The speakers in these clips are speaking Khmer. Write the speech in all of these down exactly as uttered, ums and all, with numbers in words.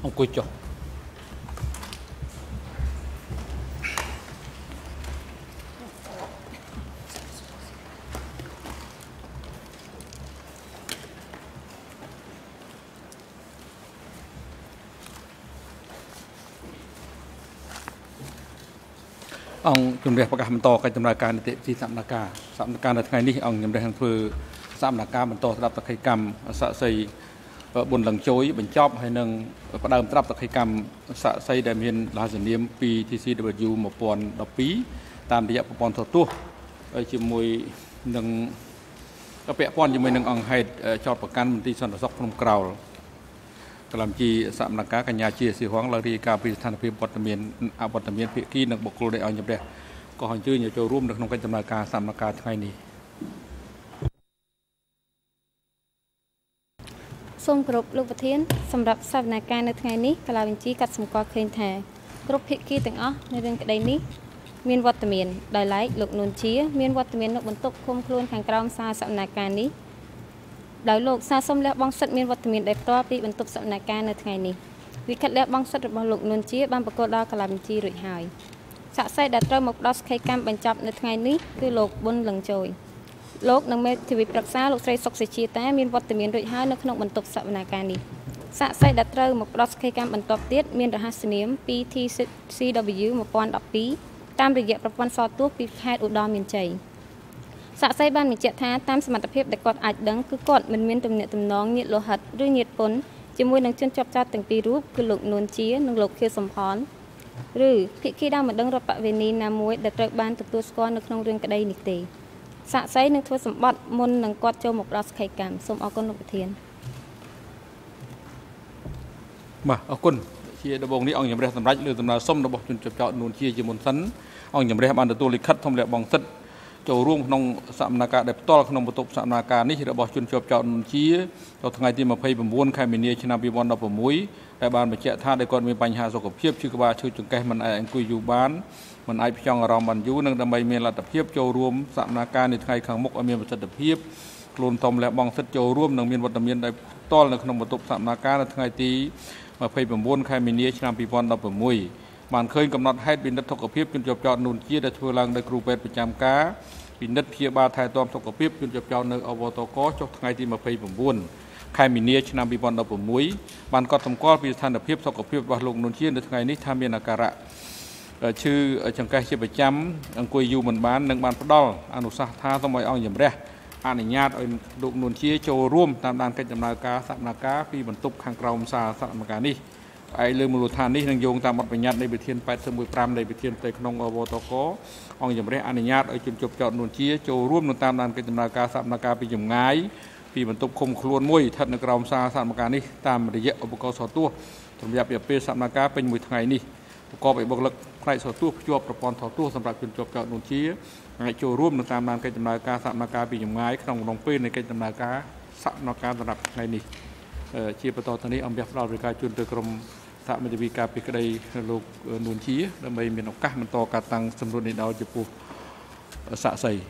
អង្គុយចុះអង្គជំនះប្រកាសបន្តកិច្ចដំណើរការនីតិវិធីសកម្មភាពសកម្មភាពនៅថ្ងៃនេះអង្គជំនះនឹងធ្វើសកម្មភាពបន្តស្ដាប់សកម្មសាក់សីបុនលឹងជយបញ្ចប់ហើយនឹងផ្ដើមត្រាប់សកម្មសាក់សីដែលមានលាសនាមពី T C W two thousand twelve តាមរយៈប្រព័ន្ធទូរទស្សន៍ជាមួយនឹងពាក់ព័ន្ធជាមួយនឹងអង្គហេតុចោតប្រកាន់មន្ត្រីសន្តិសុខក្នុងក្រោលកលំជីសកម្មភាពកញ្ញាជាសៀហងលើរាយការណ៍ពីស្ថានភាពវត្តមានអវត្តមានភាគីនិងបុគ្គលដែលអង្គជំនះក៏អញ្ជើញចូលរួមនៅក្នុងកិច្ចដំណើរការសកម្មភាពថ្ងៃនេះសូមគោរពលោកប្រធានសម្រាប់សវនកម្មនៅថ្ងៃនេះកលាបញ្ជីកាត់សម្គាល់ឃើញថាគ្រប់ភាគីទាំងអស់នៅរឿងក្តីនេះមានវត្តមានដោយឡែកលោកនួនជាមានវត្តមាននៅបន្ទប់ឃុំខ្លួនខាងក្រោមសារសវនកម្មនេះដោយលោកសារសុំលះបង់សិទ្ធិមានវត្តមានដោយផ្ទាល់ពីបន្ទប់សវនកម្មនៅថ្ងៃនេះវិកាត់លះបង់សិទ្ធិរបស់លោកនួនជាបានប្រកាសដល់កលាបញ្ជីរួចហើយសាក់សីដែលត្រូវមកផ្ដោតសក្ខីកម្មបញ្ចប់នៅថ្ងៃនេះគឺលោកប៊ុនលឹងជយលោកនិងមេធាវីប្រឹក្សាលោកស្រីសុកសេជាតាមានវត្តមានរួចហើយនៅក្នុងបន្ទប់សវនកម្មនេះសាក់សីដែលត្រូវមកផ្ដោតសក្ខីកម្មបន្ទាប់ទៀតមានរហស្សនាមពី T C W one thousand twelveតាមរយៈប្រព័ន្ធសោតទោះពីខេត្តឧត្តរមានជ័យសាក់សីបានបញ្ជាក់ថាតាមសមត្ថភាពដែលគាត់អាចដឹងគឺគាត់មិនមានទំនាក់ទំនងញាតិលោហិតឬញាតិពុនជាមួយនឹងជនជាប់ចោតទាំងពីររូបគឺលោកនួនជានិងលោកខៀវសំផនឬភាគីដែលមិនដឹងរដ្ឋបវេនីណាមួយដែលត្រូវបានទទួលស្គាល់នៅក្នុងរឿងក្តីនេះទេសាក់សីនឹងធ្វើសម្បត្តិមុននឹងគាត់ចូលមកដល់សក្ខីកម្មសូមអរគុណលោកប្រធានបាទអរគុណជាដំបូងនេះអង្គជំរះសម្រាប់លើដំណើរសុំរបស់ជនជាប់ចោតនួនជាជាមុនសិនអង្គជំរះបានទទួលលិខិតធំលះបង់សិទ្ធិចូលរួមក្នុងសកម្មភាពដែលផ្ទាល់ក្នុងបន្ទប់សកម្មភាពនេះរបស់ជនជាប់ចោតនួនជាដល់ថ្ងៃទីtwenty-nineខែមីនាឆ្នាំtwo thousand sixteenដែលបានបញ្ជាក់ថាដែលគាត់មានបញ្ហាសុខភាពឈឺក្បាលឈឺចង្កេះមិនអាចអង្គុយយូរបានមិនអាចផ្ចង់អារម្មណ៍បានយូរនិងដើម្បីមានលទ្ធភាពចូលរួមសកម្មភាពនៅថ្ងៃខាងមុខឲ្យមានប្រសិទ្ធភាពខ្លួនធំលះបង់សិទ្ធិចូលរួមនិងមានវត្តមានដោយផ្ទាល់នៅក្នុងបន្ទប់សកម្មភាពនៅថ្ងៃទីtwenty-nineខែមីនាឆ្នាំtwo thousand sixteenបានឃើញកំណត់ហេតុវិនិច្ឆ័យសុខភាពជនជាប់ចោតនួនជាដែលធ្វើឡើងដោយគ្រូពេទ្យប្រចាំការពិនិត្យព្យាបាលថែទាំសុខភាពជនជាប់ចោតនៅអវតកចុះថ្ងៃទីtwenty-nineខែមីនាឆ្នាំtwo thousand sixteenបានកត់សម្គាល់ពីស្ថានភាពសុខភាពរបស់លោកនួនជានៅថ្ងៃនេះថាមានអាការៈឈឺចង្កេះជាប្រចាំអង្គុយយូរមិនបាននិងបានផ្ដល់អនុសាសន៍ថាសូមឲ្យអង្គជំរះអនុញ្ញាតឲ្យលោកនួនជាចូលរួមតាមដានកិច្ចដំណើរការសកម្មភាពពីបន្ទប់ខាងក្រោមសារសកម្មភាពនេះឯលើមូលដ្ឋាននេះនឹងយោងតាមបទបញ្ញត្តិនៃវិធានeighty-oneនៃវិធានផ្ទៃក្នុងអវតកអង្គជំរះអនុញ្ញាតឲ្យជនជាប់ចោតនួនជាចូលរួមនៅតាមដានកិច្ចដំណើរការសកម្មភាពពីចម្ងាយពីបន្ទប់ឃុំខ្លួនមួយស្ថិតនៅក្រោមសារសកម្មភាពនេះតាមរយៈឧបករណ៍សោតទស្សន៍សម្រាប់រយៈពេលសកម្មភាពពេញមួយថ្ងៃនេះប្រកបដោយបុគ្គលិកផ្នែកសោតទស្សន៍ភ្ជាប់ប្រព័ន្ធសោតទស្សន៍សម្រាប់ជនជាប់ចោតនួនជាអាចចូលរួមនៅតាមដានកិច្ចដំណើរការសកម្មភាពពីចម្ងាយក្នុងកំឡុងពេលនៃកិច្ចដំណើរការសកម្មភាពសម្រាប់ថ្ងៃនេះជាបន្តទៅនេះអង្គផ្ដល់រាយការណ៍ជូនទៅក្រុមសហមេធាវីការពីក្តីលោកនួនជាដើម្បីមានឱកាសបន្តការតាំងសម្រួលនេះដល់ចំពោះសាក់សី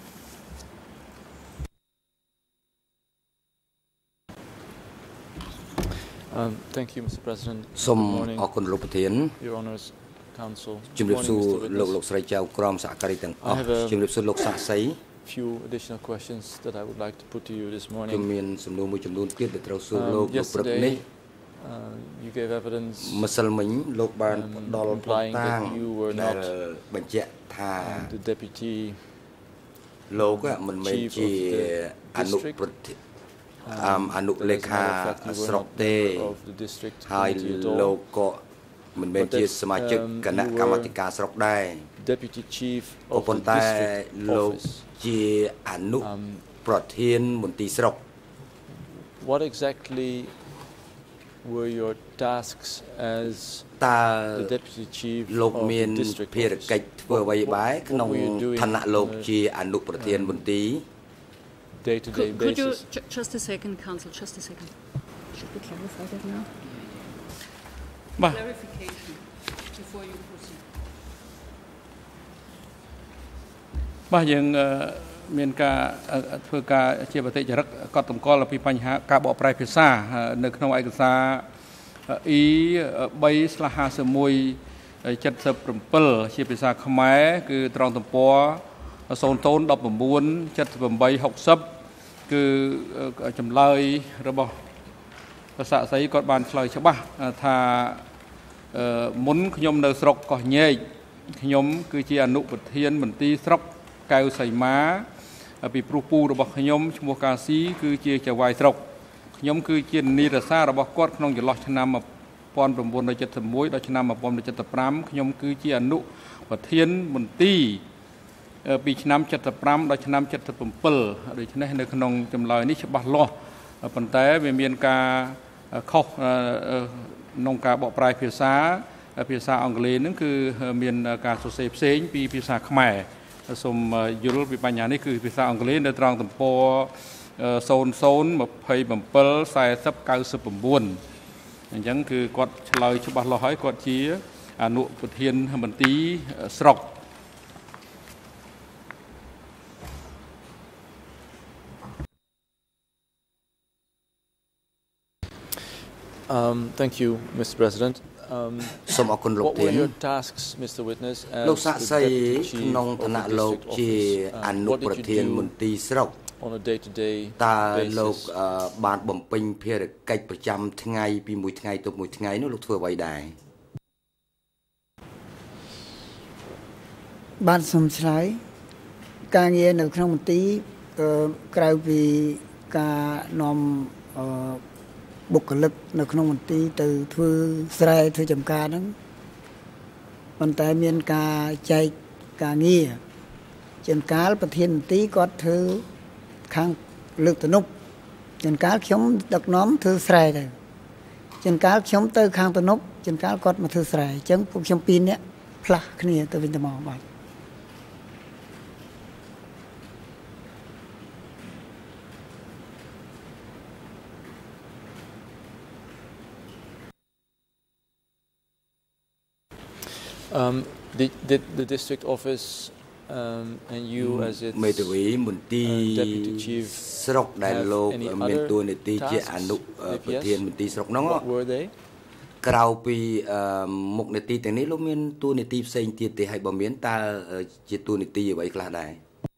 Um, thank you, Mister President. សូមអរគុណលោកប្រធាន Your Honours Council. ជំរាបសួរលោកលោកស្រីចៅក្រមសហការីទាំងអស់ជំរាបសួរលោកសាក់សី Few additional questions that I would like to put to you this morning. ខ្ញុំមានសំណួរមួយចំនួនទៀតដែលត្រូវសួរលោកនៅព្រឹកនេះ You gave evidence ម្សិលមិញលោកបានផ្ដល់ផុសតាងដែលបញ្ជាក់ថា the deputy លោកមិនមែនជាអនុប្រធានអនុលេខាស្រុកទេហើយលោកក៏មិនមែនជាសមាជិកគណៈកម្មាធិការស្រុកដែរ Deputy Chief ក៏ប៉ុន្តែលោកជាអនុប្រធានមន្ទីរស្រុក What exactly were your tasks as the deputy chief លោកមានភារកិច្ចធ្វើអ្វីបែបក្នុងឋានៈលោកជាអនុប្រធានមន្ទីរ day to day basis. Could you just a second, Council, just a second. Should we clarify that now? Clarification before you proceed. បាទយើងមានការធ្វើការជាបតិចរិកកត់សម្គាល់ពីបញ្ហាការបកប្រែភាសានៅក្នុងឯកសារ E បីស្លាហាសិមួយ ចិត្តសិបប្រំពិលជាភាសាខ្មែរគឺត្រង់ទំព័រ សូនតូន ដប់៩ ចិត្តប្រាំបី ហុកសិប គឺចម្លើយរបស់ប្រសាស័យគាត់បានឆ្លើយច្បាស់ថាមុនខ្ញុំនៅស្រុកកោះញែកខ្ញុំគឺជាអនុប្រធានមន្ទីរស្រុកកៅសីមាពីព្រោះពូរបស់ខ្ញុំឈ្មោះកាស៊ីគឺជាចៅហ្វាយស្រុកខ្ញុំគឺជានីរសារបស់គាត់ក្នុងចន្លោះឆ្នាំ một nghìn chín trăm bảy mươi mốt ដល់ឆ្នាំ một nghìn chín trăm bảy mươi lăm ខ្ញុំគឺជាអនុប្រធានមន្ទីរពីឆ្នាំ bảy mươi lăm ដល់ឆ្នាំ bảy mươi bảy ដូច្នេះនៅក្នុងចម្លើយនេះច្បាស់លាស់ប៉ុន្តែវាមានការខុសក្នុងការបកប្រែភាសាភាសាអង់គ្លេសហ្នឹងគឺមានការសរសេរផ្សេងពីភាសាខ្មែរសូមយល់ពីបញ្ហានេះគឺភាសាអង់គ្លេសនៅត្រង់ទំព័រ សូនតូន ដប់ยี่สิบเจ็ด สี่สิบ เก้าสิบเก้า អញ្ចឹងគឺគាត់ឆ្លើយច្បាស់លាស់ហើយគាត់ជាអនុប្រធានមន្ទីរស្រុក Um, thank you, Mister President. Um, what were your tasks, Mister Witness, as the Deputy Chief of the District Office? Um, what did you do on a day-to-day basis? បានបំពេញភារកិច្ចប្រចាំថ្ងៃពីមួយថ្ងៃទៅមួយថ្ងៃនោះលោកធ្វើអ្វីដែរបានសំឆ្លើយការងារនៅក្នុងមន្ទីរក្រៅពីការនាំបុគ្គលិកនៅក្នុងមន្ទីរទៅធ្វើស្រែធ្វើចំការហ្នឹងប៉ុន្តែមានការចែកការងារជាងកាលប្រធានមន្ទីរគាត់ធ្វើខាងលើកទំនប់ជាងកាលខ្ញុំដឹកនាំធ្វើស្រែទៅជាងកាលខ្ញុំទៅខាងទំនប់ជាងកាលគាត់មកធ្វើស្រែអញ្ចឹងពួកខ្ញុំពីរនាក់ផ្លាស់គ្នាទៅវិញទៅមកបាទ Um, did, did the district office um, and you as its uh, deputy chief have any other tasks? If yes, what were they? ក្រៅពីមុខនីតិទាំងនេះលោកមានតួនាទីផ្សេងទៀតទេហើយបើមានតើជាតួនាទីអ្វីខ្លះដែរ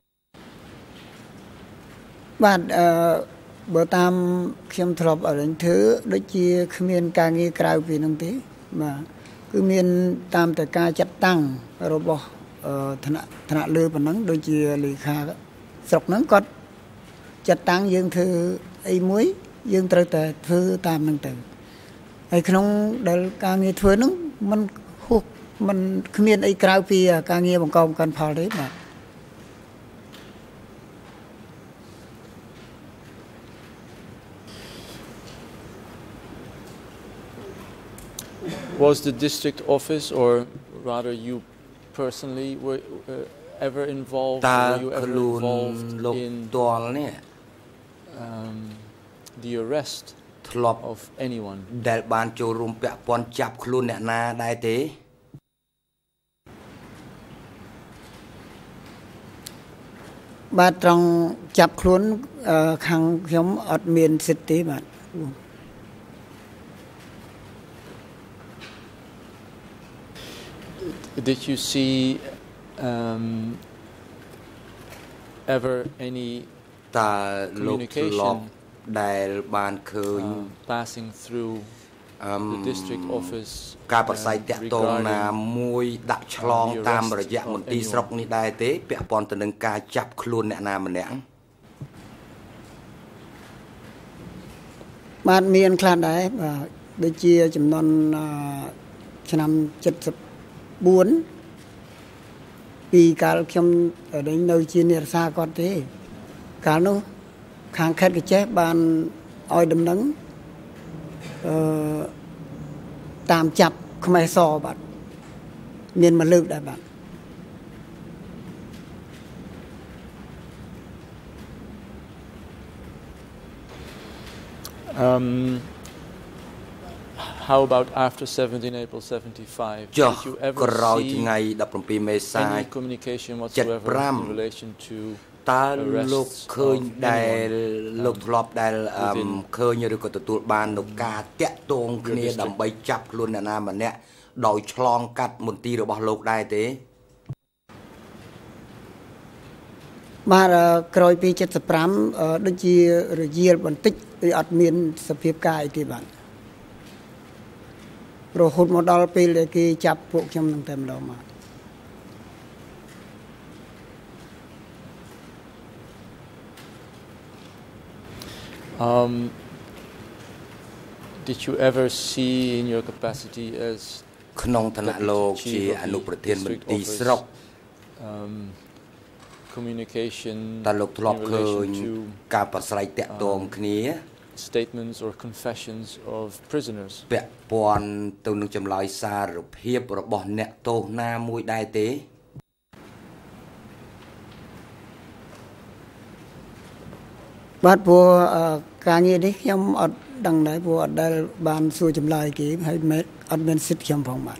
បាទអឺបើតាមខ្ញុំធ្លាប់អរិញធ្វើដូចជាគ្មានការងារក្រៅពីនោះទេបាទ គឺមានតាមតែការចាត់តាំងរបស់ឋានៈឋានៈលើប៉ុណ្ណឹងដូចជាលេខាស្រុកហ្នឹងគាត់ចាត់តាំងយើងធ្វើអីមួយយើងត្រូវតែធ្វើតាមហ្នឹងទៅហើយក្នុងដែលការងារធ្វើហ្នឹងมันហួសมันគ្មានអីក្រៅពីការងារបង្កបង្កើនផលទេបាទ Was the district office, or rather you personally, were uh, ever involved, were you ever involved in um, the arrest of anyone? ដែលបានចូលរួមពាក់ព័ន្ធចាប់ខ្លួនអ្នកណាដែរទេ បាទត្រង់ចាប់ខ្លួនខាងខ្ញុំអត់មានសិទ្ធិទេបាទ Did you see um, ever any communication uh, passing through um, the district office? ការប្រស័យតាក់ទងណាមួយដាក់ឆ្លងតាមរយៈមន្ទីរស្រុកនេះដែរទេពាក់ព័ន្ធទៅនឹងការចាប់ខ្លួនអ្នកណាម្នាក់បាទមានខ្លះដែរបាទដូចជាចំនួនឆ្នាំ bốn ពីកាលខ្ញុំនៅជានិរសាគាត់ទេកាលនោះខាងខេត្តកញ្ចេះបានឲ្យដំណឹងអឺតាមចាប់ខ្មែរសបាទមានមកលើកដែរបាទ Um How about after seventeen April seventy-five? Did you ever see any communication whatsoever in relation to ta lục khơi đài lục lọp đài khơi như được có tụi ban lục ca tẹt tôn kia đầm bay chập luôn là nam mà nè đòi chlong cắt một tí rồi bỏ lục đài thế mà coi pi chết sập rắm đôi chi rồi diệt bản tích rồi admin sập hiệp cài thì bạn rồi hút một đôi pi để kia chập buộc trong thằng tem đó mà Um, did you ever see in your capacity as ក្នុងឋានៈលោកជាអនុប្រធានមន្ត្រីស្រុក um, communication តើលោកធ្លាប់ឃើញការប្រស្រ័យតាក់ទងគ្នា statements or confessions of prisoners ពាក់ព័ន្ធទៅនឹងចម្លើយសារភាពរបស់អ្នកទោសណាមួយដែរទេបាទព្រោះការងារនេះខ្ញុំអត់ដឹងដែរព្រោះអត់ដែលបានសួរចម្លើយគេហើយអត់មានសិទ្ធិខ្ញុំផងបាទ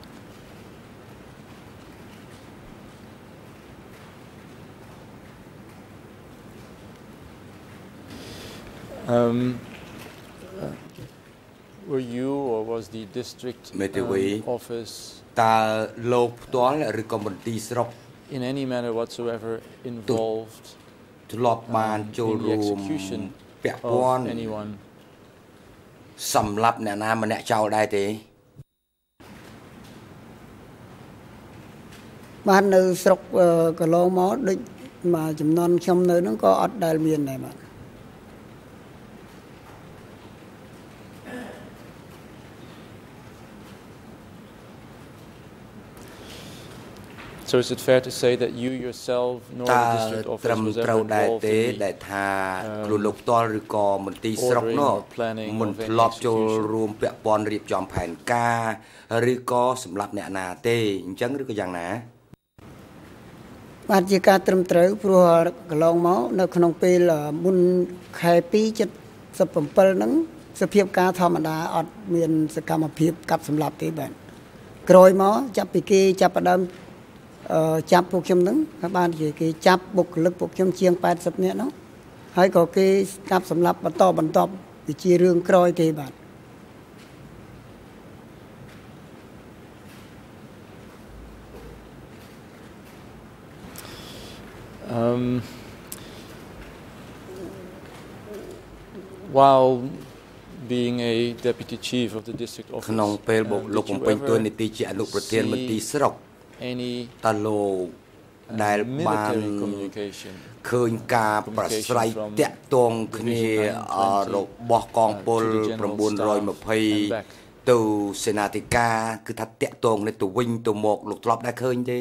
Um, uh, were you or was the district um, office តើលោកផ្ទាល់ឬក៏មន្ទីរស្រុក in any manner whatsoever involved ធ្លាប់បានចូលរួមពាក់ព័ន្ធសម្រាប់អ្នកណាម្នាក់ចោលដែរទេបាននៅស្រុកកន្លងមកដូចមួយចំនួនខ្ញុំនៅហ្នឹងក៏អត់ដែលមានដែរបាទ So is it fair to say that you yourself nor the district office was ever involved in the ដែលថាខ្លួនលោកផ្ទាល់ឬក៏មន្ទីរស្រុកនោះមិនធ្លាប់ចូលរួមពាក់ព័ន្ធរៀបចំផែនការឬក៏សម្រាប់អ្នកណាទេអញ្ចឹងឬក៏យ៉ាងណាបាទជាការត្រឹមត្រូវព្រោះកន្លងមកនៅក្នុងពេលមុនខែពីរ 七សិបbảyហ្នឹងសភាពការធម្មតាអត់មានសកម្មភាពកាប់សម្លាប់ទេបាទក្រោយមកចាប់ពីគេចាប់ផ្ដើម ចាប់ពួកខ្ញុំហ្នឹងហើយបានជាគេចាប់បុគ្គលិកពួកខ្ញុំជាង 八十 នាក់ហ្នឹងហើយក៏គេកាប់សម្លាប់បន្តបន្តវាជារឿងក្រោយទេបាទ Um, while being a deputy chief of the district office ក្នុងពេលលោកបំពេញតួនាទីជាអនុប្រធានមន្ទីរស្រុក any តើលោកដែលបានឃើញការប្រស្រ័យតាក់ទងគ្នារបស់កងពល ទៅសេនាធិការគឺថាតាក់ទងនេះទៅវិញទៅមកលោកធ្លាប់ដែរឃើញទេ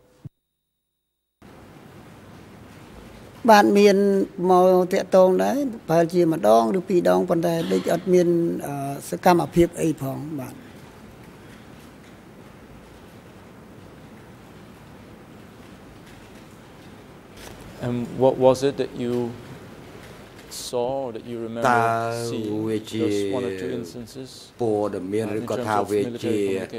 បានមានមកតាក់ទងដែរប្រហែលជាម្ដងឬពីរដងប៉ុន្តែដូចអត់មានសកម្មភាពអីផងបាទ And what was it that you saw or that you remember seeing those one or two instances ព័ត៌មានឬក៏ថាវាជា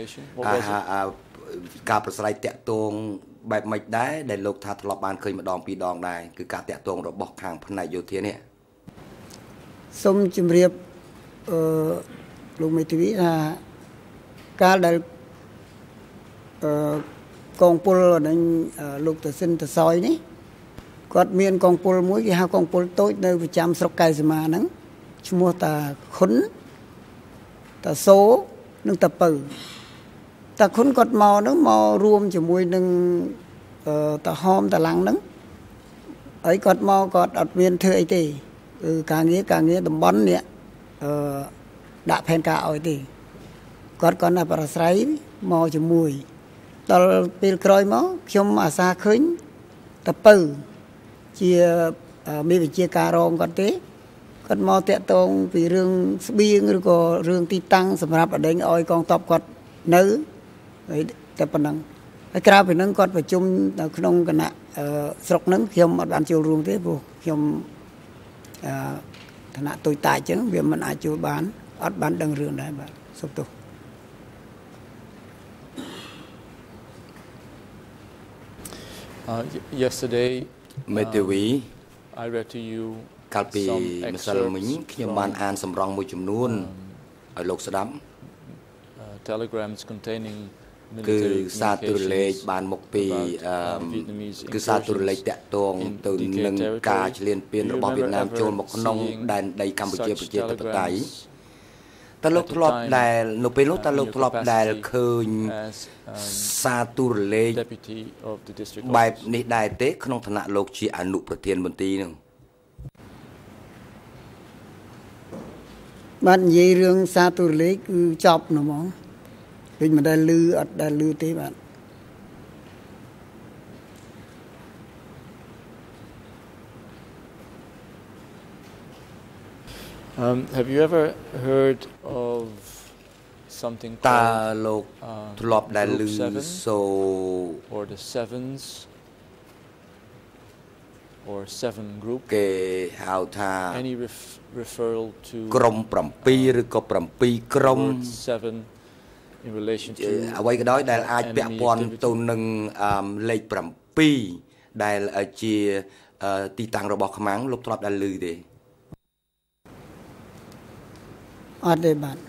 ការប្រស្រ័យតាក់ទងបែបម៉េចដែរដែលលោកថាធ្លាប់បានឃើញម្ដងពីរដងដែរគឺការតាក់ទងរបស់ខាងផ្នែកយោធានេះសូមជម្រាបអឺលោកមេធាវីថាកាលដែលអឺកងពលនឹងលោកតសិនតសយនេះ គាត់មានកងពលមួយគេហៅកងពលតូចនៅប្រចាំស្រុកកែសីមាហ្នឹងឈ្មោះតាខុនតាសូនិងតាពៅតាខុនគាត់មកហ្នឹងមករួមជាមួយនឹងតាហមតាឡាំងហ្នឹងហើយគាត់មកគាត់អត់មានធ្វើអីទេគឺការងារការងារតំបន់នេះអឺដាក់ផែនការឲ្យទេគាត់គាត់តែប្រស្រ័យមកជាមួយដល់ពេលក្រោយមកខ្ញុំអាសាឃើញតាពៅ ជាមានវិជាការរងគាត់ទេគាត់មកតាក់ទងពីរឿងស្បៀងឬក៏រឿងទីតាំងសម្រាប់អដេញឲ្យកងទ័ពគាត់នៅហើយតែប៉ុណ្ណឹងហើយក្រៅពីហ្នឹងគាត់ប្រជុំនៅក្នុងគណៈស្រុកហ្នឹងខ្ញុំអត់បានចូលរួមទេព្រោះខ្ញុំអឺឋានៈតូចតាចអញ្ចឹងវាមិនអាចចូលបានអត់បានដឹងរឿងដែរបាទសុខទោស Uh, yesterday មេធាវី I read to you កាលពីម្សិលមិញខ្ញុំបានអានសម្រងមួយចំនួនឲ្យលោកស្ដាប់ telegrams containing គឺសារទូរលេខបានមកពីគឺសារទូរលេខតាក់ទងទៅនឹងការឈ្លានពានរបស់វៀតណាមចូលមកក្នុងដែនដីកម្ពុជាប្រជាធិបតេយ្យតើលោកធ្លាប់ដែលនៅពេលនោះតើលោកធ្លាប់ដែលឃើញសារទូរលេខបែបនេះដែរទេក្នុងឋានៈលោកជាអនុប្រធានមន្ត្រីនឹងបាននិយាយរឿងសារទូរលេខគឺចប់ហ្មងវិញមិនដែលលឺអត់ដែលលឺទេបាទ Um, have you ever heard of something called តើលោកធ្លាប់ដែលលឺសូ or the sevens or seven group គេហៅថា any ref, referral to ក្រុម7ឬក៏7ក្រុម seven in relation to អ្វីក៏ដោយដែលអាចពាក់ព័ន្ធទៅនឹងលេខ7ដែលជាទីតាំងរបស់ខ្មាំងលោកធ្លាប់ដែលឮទេអត់ទេបាទ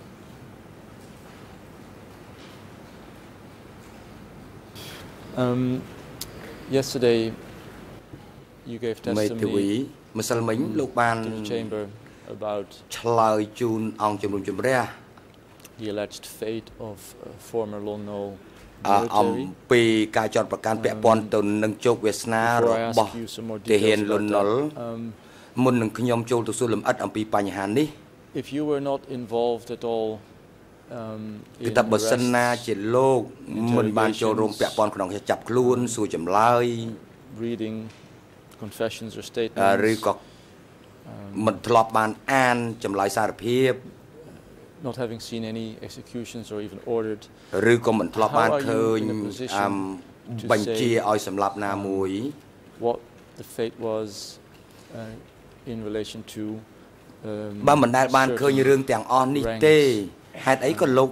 Um yesterday you gave testimony ម្សិលមិញលោកបាន chamber about ឆ្លើយជូនអង្គជំនុំជម្រះ the alleged fate of uh, former Lono អំពីការចោទប្រកាន់ពាក់ព័ន្ធទៅនឹងជោគវាសនារបស់ទាហានលន់នល់មុននឹងខ្ញុំចូលទៅសួរលម្អិតអំពីបញ្ហានេះ if you were not involved at all um គឺថាបើសិនណាជាលោកមិនបានចូលរួមពាក់ព័ន្ធក្នុងការចាប់ខ្លួនសួរចម្លើយ reading confessions or statements ឬក៏មិនធ្លាប់បានអានចម្លើយសារភាព not having seen any executions or even ordered ឬក៏មិនធ្លាប់បានឃើញបញ្ជាឲ្យសម្លាប់ណាមួយ what the fate was uh, in relation to បើមិនដែលបានឃើញរឿងទាំងអស់នេះទេហេតុអីក៏លោក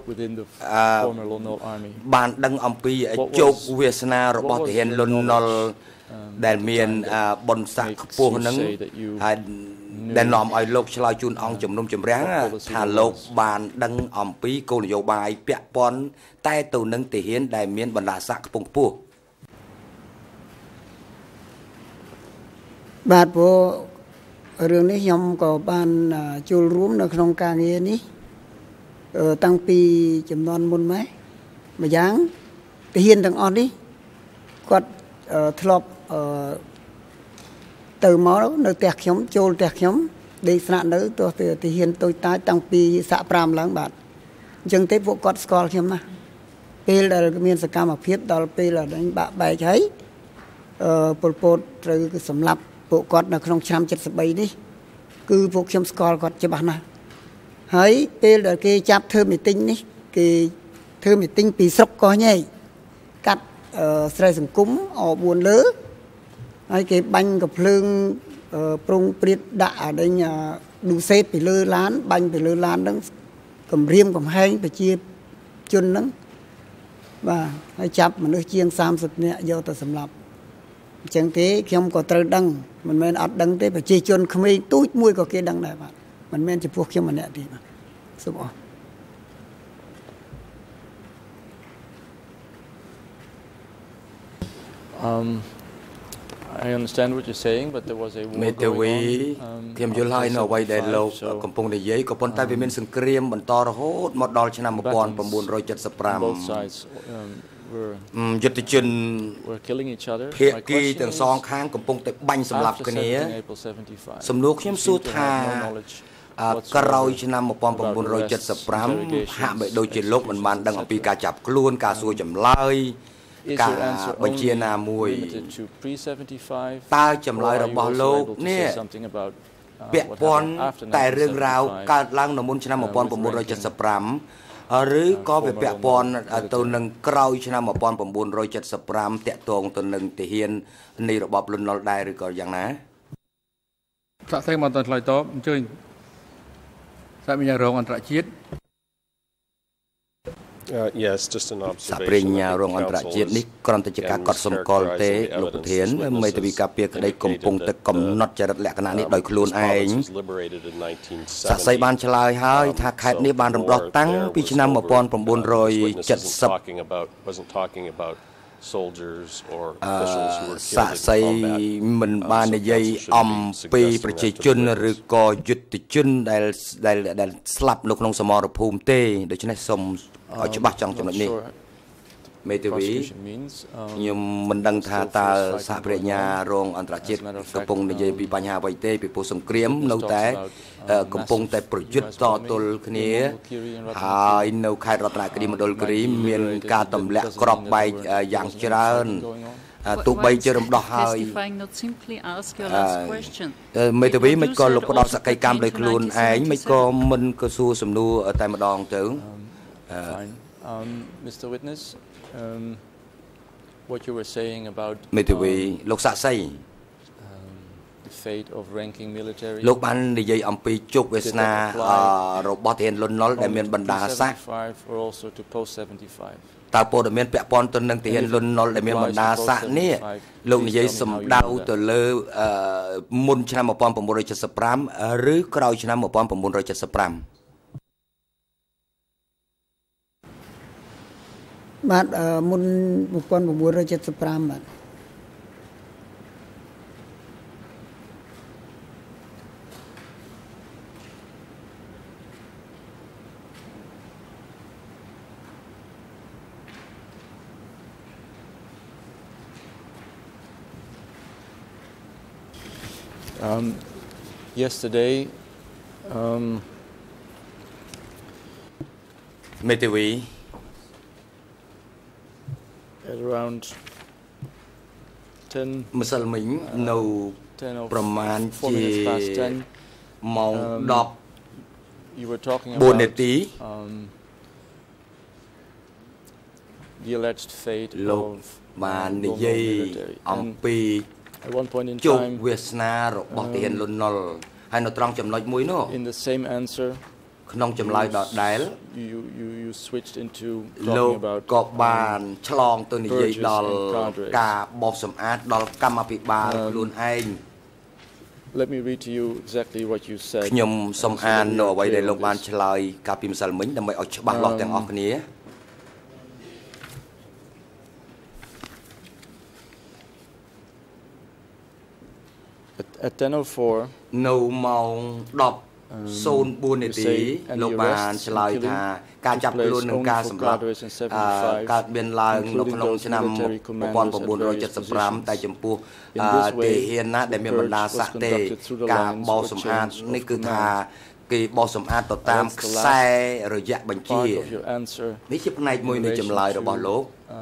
បានដឹងអំពីជោគវាសនារបស់ទាហានលន់នល់ដែលមានបុណ្យស័ក្តិខ្ពស់ហ្នឹងហើយដែលនាំឲ្យលោកឆ្លើយជូនអង្គជំនុំជម្រះថាលោកបានដឹងអំពីគោលនយោបាយពាក់ព័ន្ធតែទៅនឹងទាហានដែលមានបណ្ដាស័ក្តិខ្ពង់ខ្ពស់បាទព្រោះរឿងនេះខ្ញុំក៏បានចូលរួមនៅក្នុងការងារនេះតាំងពីចំនួនមុនមកម្យ៉ាងទាហានទាំងអស់នេះគាត់ធ្លាប់ទៅមកនៅផ្ទះខ្ញុំចូលផ្ទះខ្ញុំដេកស្នាក់នៅទោះតែទាហានតូចតាចតាំងពីសាក់ប្រាំឡើងបាទអញ្ចឹងទេពួកគាត់ស្គាល់ខ្ញុំណាពេលដែលមានសកម្មភាពដល់ពេលដែលបាក់បែកហើយអឺពលពតត្រូវសម្លាប់ពួកគាត់នៅក្នុងឆ្នាំ73នេះគឺពួកខ្ញុំស្គាល់គាត់ច្បាស់ណាស់ហើយពេលដែលគេចាប់ធ្វើមីទីងនេះគេធ្វើមីទីងពីស្រុកកោះញែកកាត់ស្រីសង្គមអបួនលើហើយគេបាញ់កំភ្លើងប្រងព្រាតដាក់អាដេញឌូសេតពីលើឡានបាញ់ពីលើឡានហ្នឹងគម្រាមកំហែងប្រជាជនហ្នឹងបាទហើយចាប់មនុស្សជាងសាមសិបនាក់យកទៅសម្លាប់អញ្ចឹងទេខ្ញុំក៏ត្រូវដឹងមិនមែនអត់ដឹងទេប្រជាជនក្មេងទូចមួយក៏គេដឹងដែរបាទមិនមែនចំពោះខ្ញុំម្នាក់ទេបាទសូមអរ Um I understand what you're saying but there was a war going on ខ្ញុំយល់ហើយនៅអ្វីដែលលោកកំពុងនិយាយក៏ប៉ុន្តែវាមានសង្គ្រាមបន្តរហូតមកដល់ឆ្នាំ1975យុទ្ធជនភាគីទាំងសងខាងកំពុងតែបាញ់សម្លាប់គ្នាសំណួរខ្ញុំសួរថាក្រោយឆ្នាំ1975ហាក់បីដូចជាលោកមិនបានដឹងអំពីការចាប់ខ្លួនការសួរចម្លើយការបញ្ជាណាមួយតើចម្លើយរបស់លោកនេះពាក់ព័ន្ធតែរឿងរ៉ាវកើតឡើងនៅមុនឆ្នាំ1975ឬក៏វាពាក់ព័ន្ធទៅនឹងក្រោយឆ្នាំ1975តាក់ទងទៅនឹងទាហាននៃរបបលន់នល់ដែរឬក៏យ៉ាងណាសាក់ស្រីមកតឆ្លើយតបអញ្ជើញសាក់មានរងអន្តរជាតិ Uh, yes, just an សាប្រេង observation. រងអន្តរជាតិនេះគ្រាន់តែជាការកត់សម្គាល់ទេលោកប្រធានមេធាវីការពារក្តីកំពុងតែកំណត់ចរិតលក្ខណៈនេះដោយខ្លួនឯងសាស័យបានឆ្លើយហើយថាខេត្តនេះបានរំដោះតាំងពីឆ្នាំmột nghìn chín trăm bảy mươi soldiers or officials who were សា killed ស័យ in combat. មិនបាននិយាយអំពីប្រជាជនឬក៏យុទ្ធជនដែលដែលស្លាប់នៅក្នុងសមរភូមិទេដូច្នេះសូមឲ្យច្បាស់ចង់ចំណុចនេះមេធាវីខ្ញុំមិនដឹងថាតើសហប្រញ្ញារងអន្តរជាតិកំពុងនិយាយពីបញ្ហាអ្វីទេពីព្រោះសង្គ្រាមនៅតែកំពុងតែប្រយុទ្ធតទល់គ្នាហើយនៅខេត្តរតនគិរីមណ្ឌលគិរីមានការទម្លាក់គ្រាប់បែកយ៉ាងច្រើនទោះបីជារំដោះហើយមេធាវីមិនក៏លោកផ្ដោតសកម្មកម្មដោយខ្លួនឯងមិនក៏មិនក៏សួរសំណួរតែម្ដងទៅ Mister Witness um, what you were saying about មេធាវីលោកសាក់សី the fate of ranking military លោកបាននិយាយអំពីជោគវាសនារបស់ទាហានលន់នល់ដែលមានបណ្ដាសាស or also to post seventy-five តើព័ត៌មានពាក់ព័ន្ធទៅនឹងទាហានលន់នល់ដែលមានបណ្ដាសាសនេះលោកនិយាយសម្ដៅទៅលើមុនឆ្នាំmột nghìn chín trăm bảy mươi lămឬក្រោយឆ្នាំmột nghìn chín trăm bảy mươi lăm បាទមុនmột nghìn chín trăm bảy mươi lăm បាទ Um, yesterday, um, មេធាវី at around ten ម្សិលមិញនៅប្រមាណជាម៉ោង 10 you were talking bốn about នាទី um, the alleged fate លោក of បាននិយាយអំពី at one point in ជោគ time វាសនារបស់ទាហានលន់នល់ហើយនៅត្រង់ចំណុចមួយនោះ in the same answer ក្នុងចម្លើយដដែល you you you switched into លោក talking about ក៏បានឆ្លងទៅនិយាយដល់ការបោសសម្អាតដល់កម្មាភិបាលខ្លួនឯង Let me read to you exactly what you said ខ្ញុំសូមអាននៅអ្វីដែលលោកបានឆ្លើយកាលពីម្សិលមិញដើម្បីឲ្យច្បាស់លាស់ទាំងអស់គ្នា At, at ten oh four នៅម៉ោង10 04នាទីលោកបានឆ្លើយថាការចាប់ខ្លួននិងការសម្លាប់កើតមានឡើងនៅក្នុងឆ្នាំmột nghìn chín trăm bảy mươi lămតែចំពោះទាហានណាដែលមានបណ្ដាសាសទេការបោសសម្អាតនេះគឺថាគេបោសសម្អាតទៅតាមខ្សែរយៈបញ្ជានេះជាផ្នែកមួយនៃចម្លើយរបស់លោក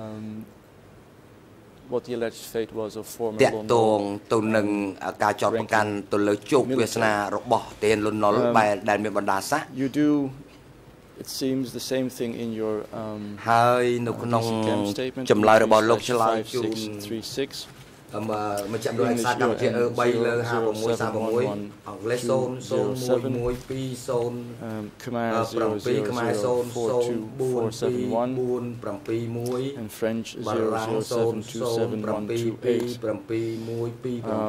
what the alleged fate was of former តាក់ទងទៅនឹងការចោទប្រកាន់ទៅលើជោគវាសនារបស់ទាហានលន់នល់ដែលមានបណ្ដាសាស you do it seems the same thing in your um ហើយនៅក្នុងចម្លើយរបស់លោកឆ្លើយជូន មកចាប់ដោយឯកសារកម្ពុជាអឺ3លើ ห้าหกสามหก អង់គ្លេស ศูนย์ ศูนย์ หนึ่ง หนึ่ง two ศูนย์ Khmer เจ็ด ខ្មែរ ศูนย์ ศูนย์ สี่ four สี่ one เจ็ด one and French បារាំង ศูนย์ ศูนย์ seven เจ็ด one two eight เจ็ด one two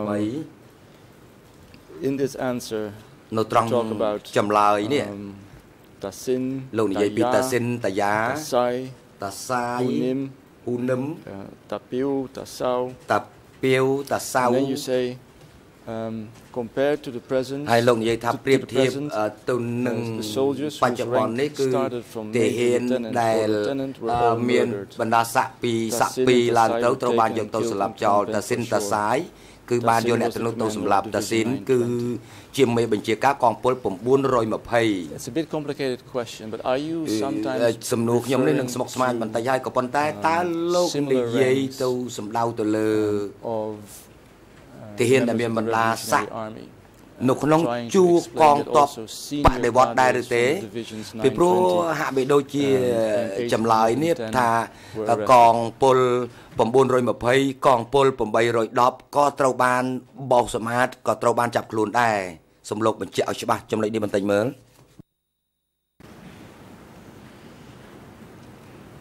8 in this answer នៅត្រង់ចម្លើយនេះតាស៊ីនលោកនិយាយពីតាស៊ីនតាយ៉ាតាសាយតាសាយហ៊ូនឹមហ៊ូនឹមតាពីវ តាសាវតាពីវ តាសាវ then you say um compared to the present ហើយលោកនិយាយថាប្រៀបធៀបទៅនឹងបច្ចុប្បន្ននេះគឺទាហានដែលមានបណ្ដាសាក់ពីសាក់ពីឡើងទៅត្រូវបានយកទៅសម្លាប់ចោលតាស៊ីនតាសាយគឺបានយកអ្នកទៅនោះទៅសម្លាប់តាស៊ីនគឺជាមេបញ្ជាការកងពលnine twenty It's a bit complicated question but are you sometimes សំណួរខ្ញុំនេះនឹងស្មុគស្មាញបន្តិចហើយក៏ប៉ុន្តែតើលោកនិយាយទៅសម្ដៅទៅលើ of ទាហានដែលមានបណ្ដាសាក់នៅក្នុងជួរកងទ័ពបដិវត្តដែរឬទេពីព្រោះហាក់បីដូចជាចម្លើយនេះថាកងពលnine twenty កងពលeight tenក៏ត្រូវបានបោសសម្អាតក៏ត្រូវបានចាប់ខ្លួនដែរសំលោកបញ្ជាក់ឲ្យច្បាស់ចំណុចនេះបន្តិចមើល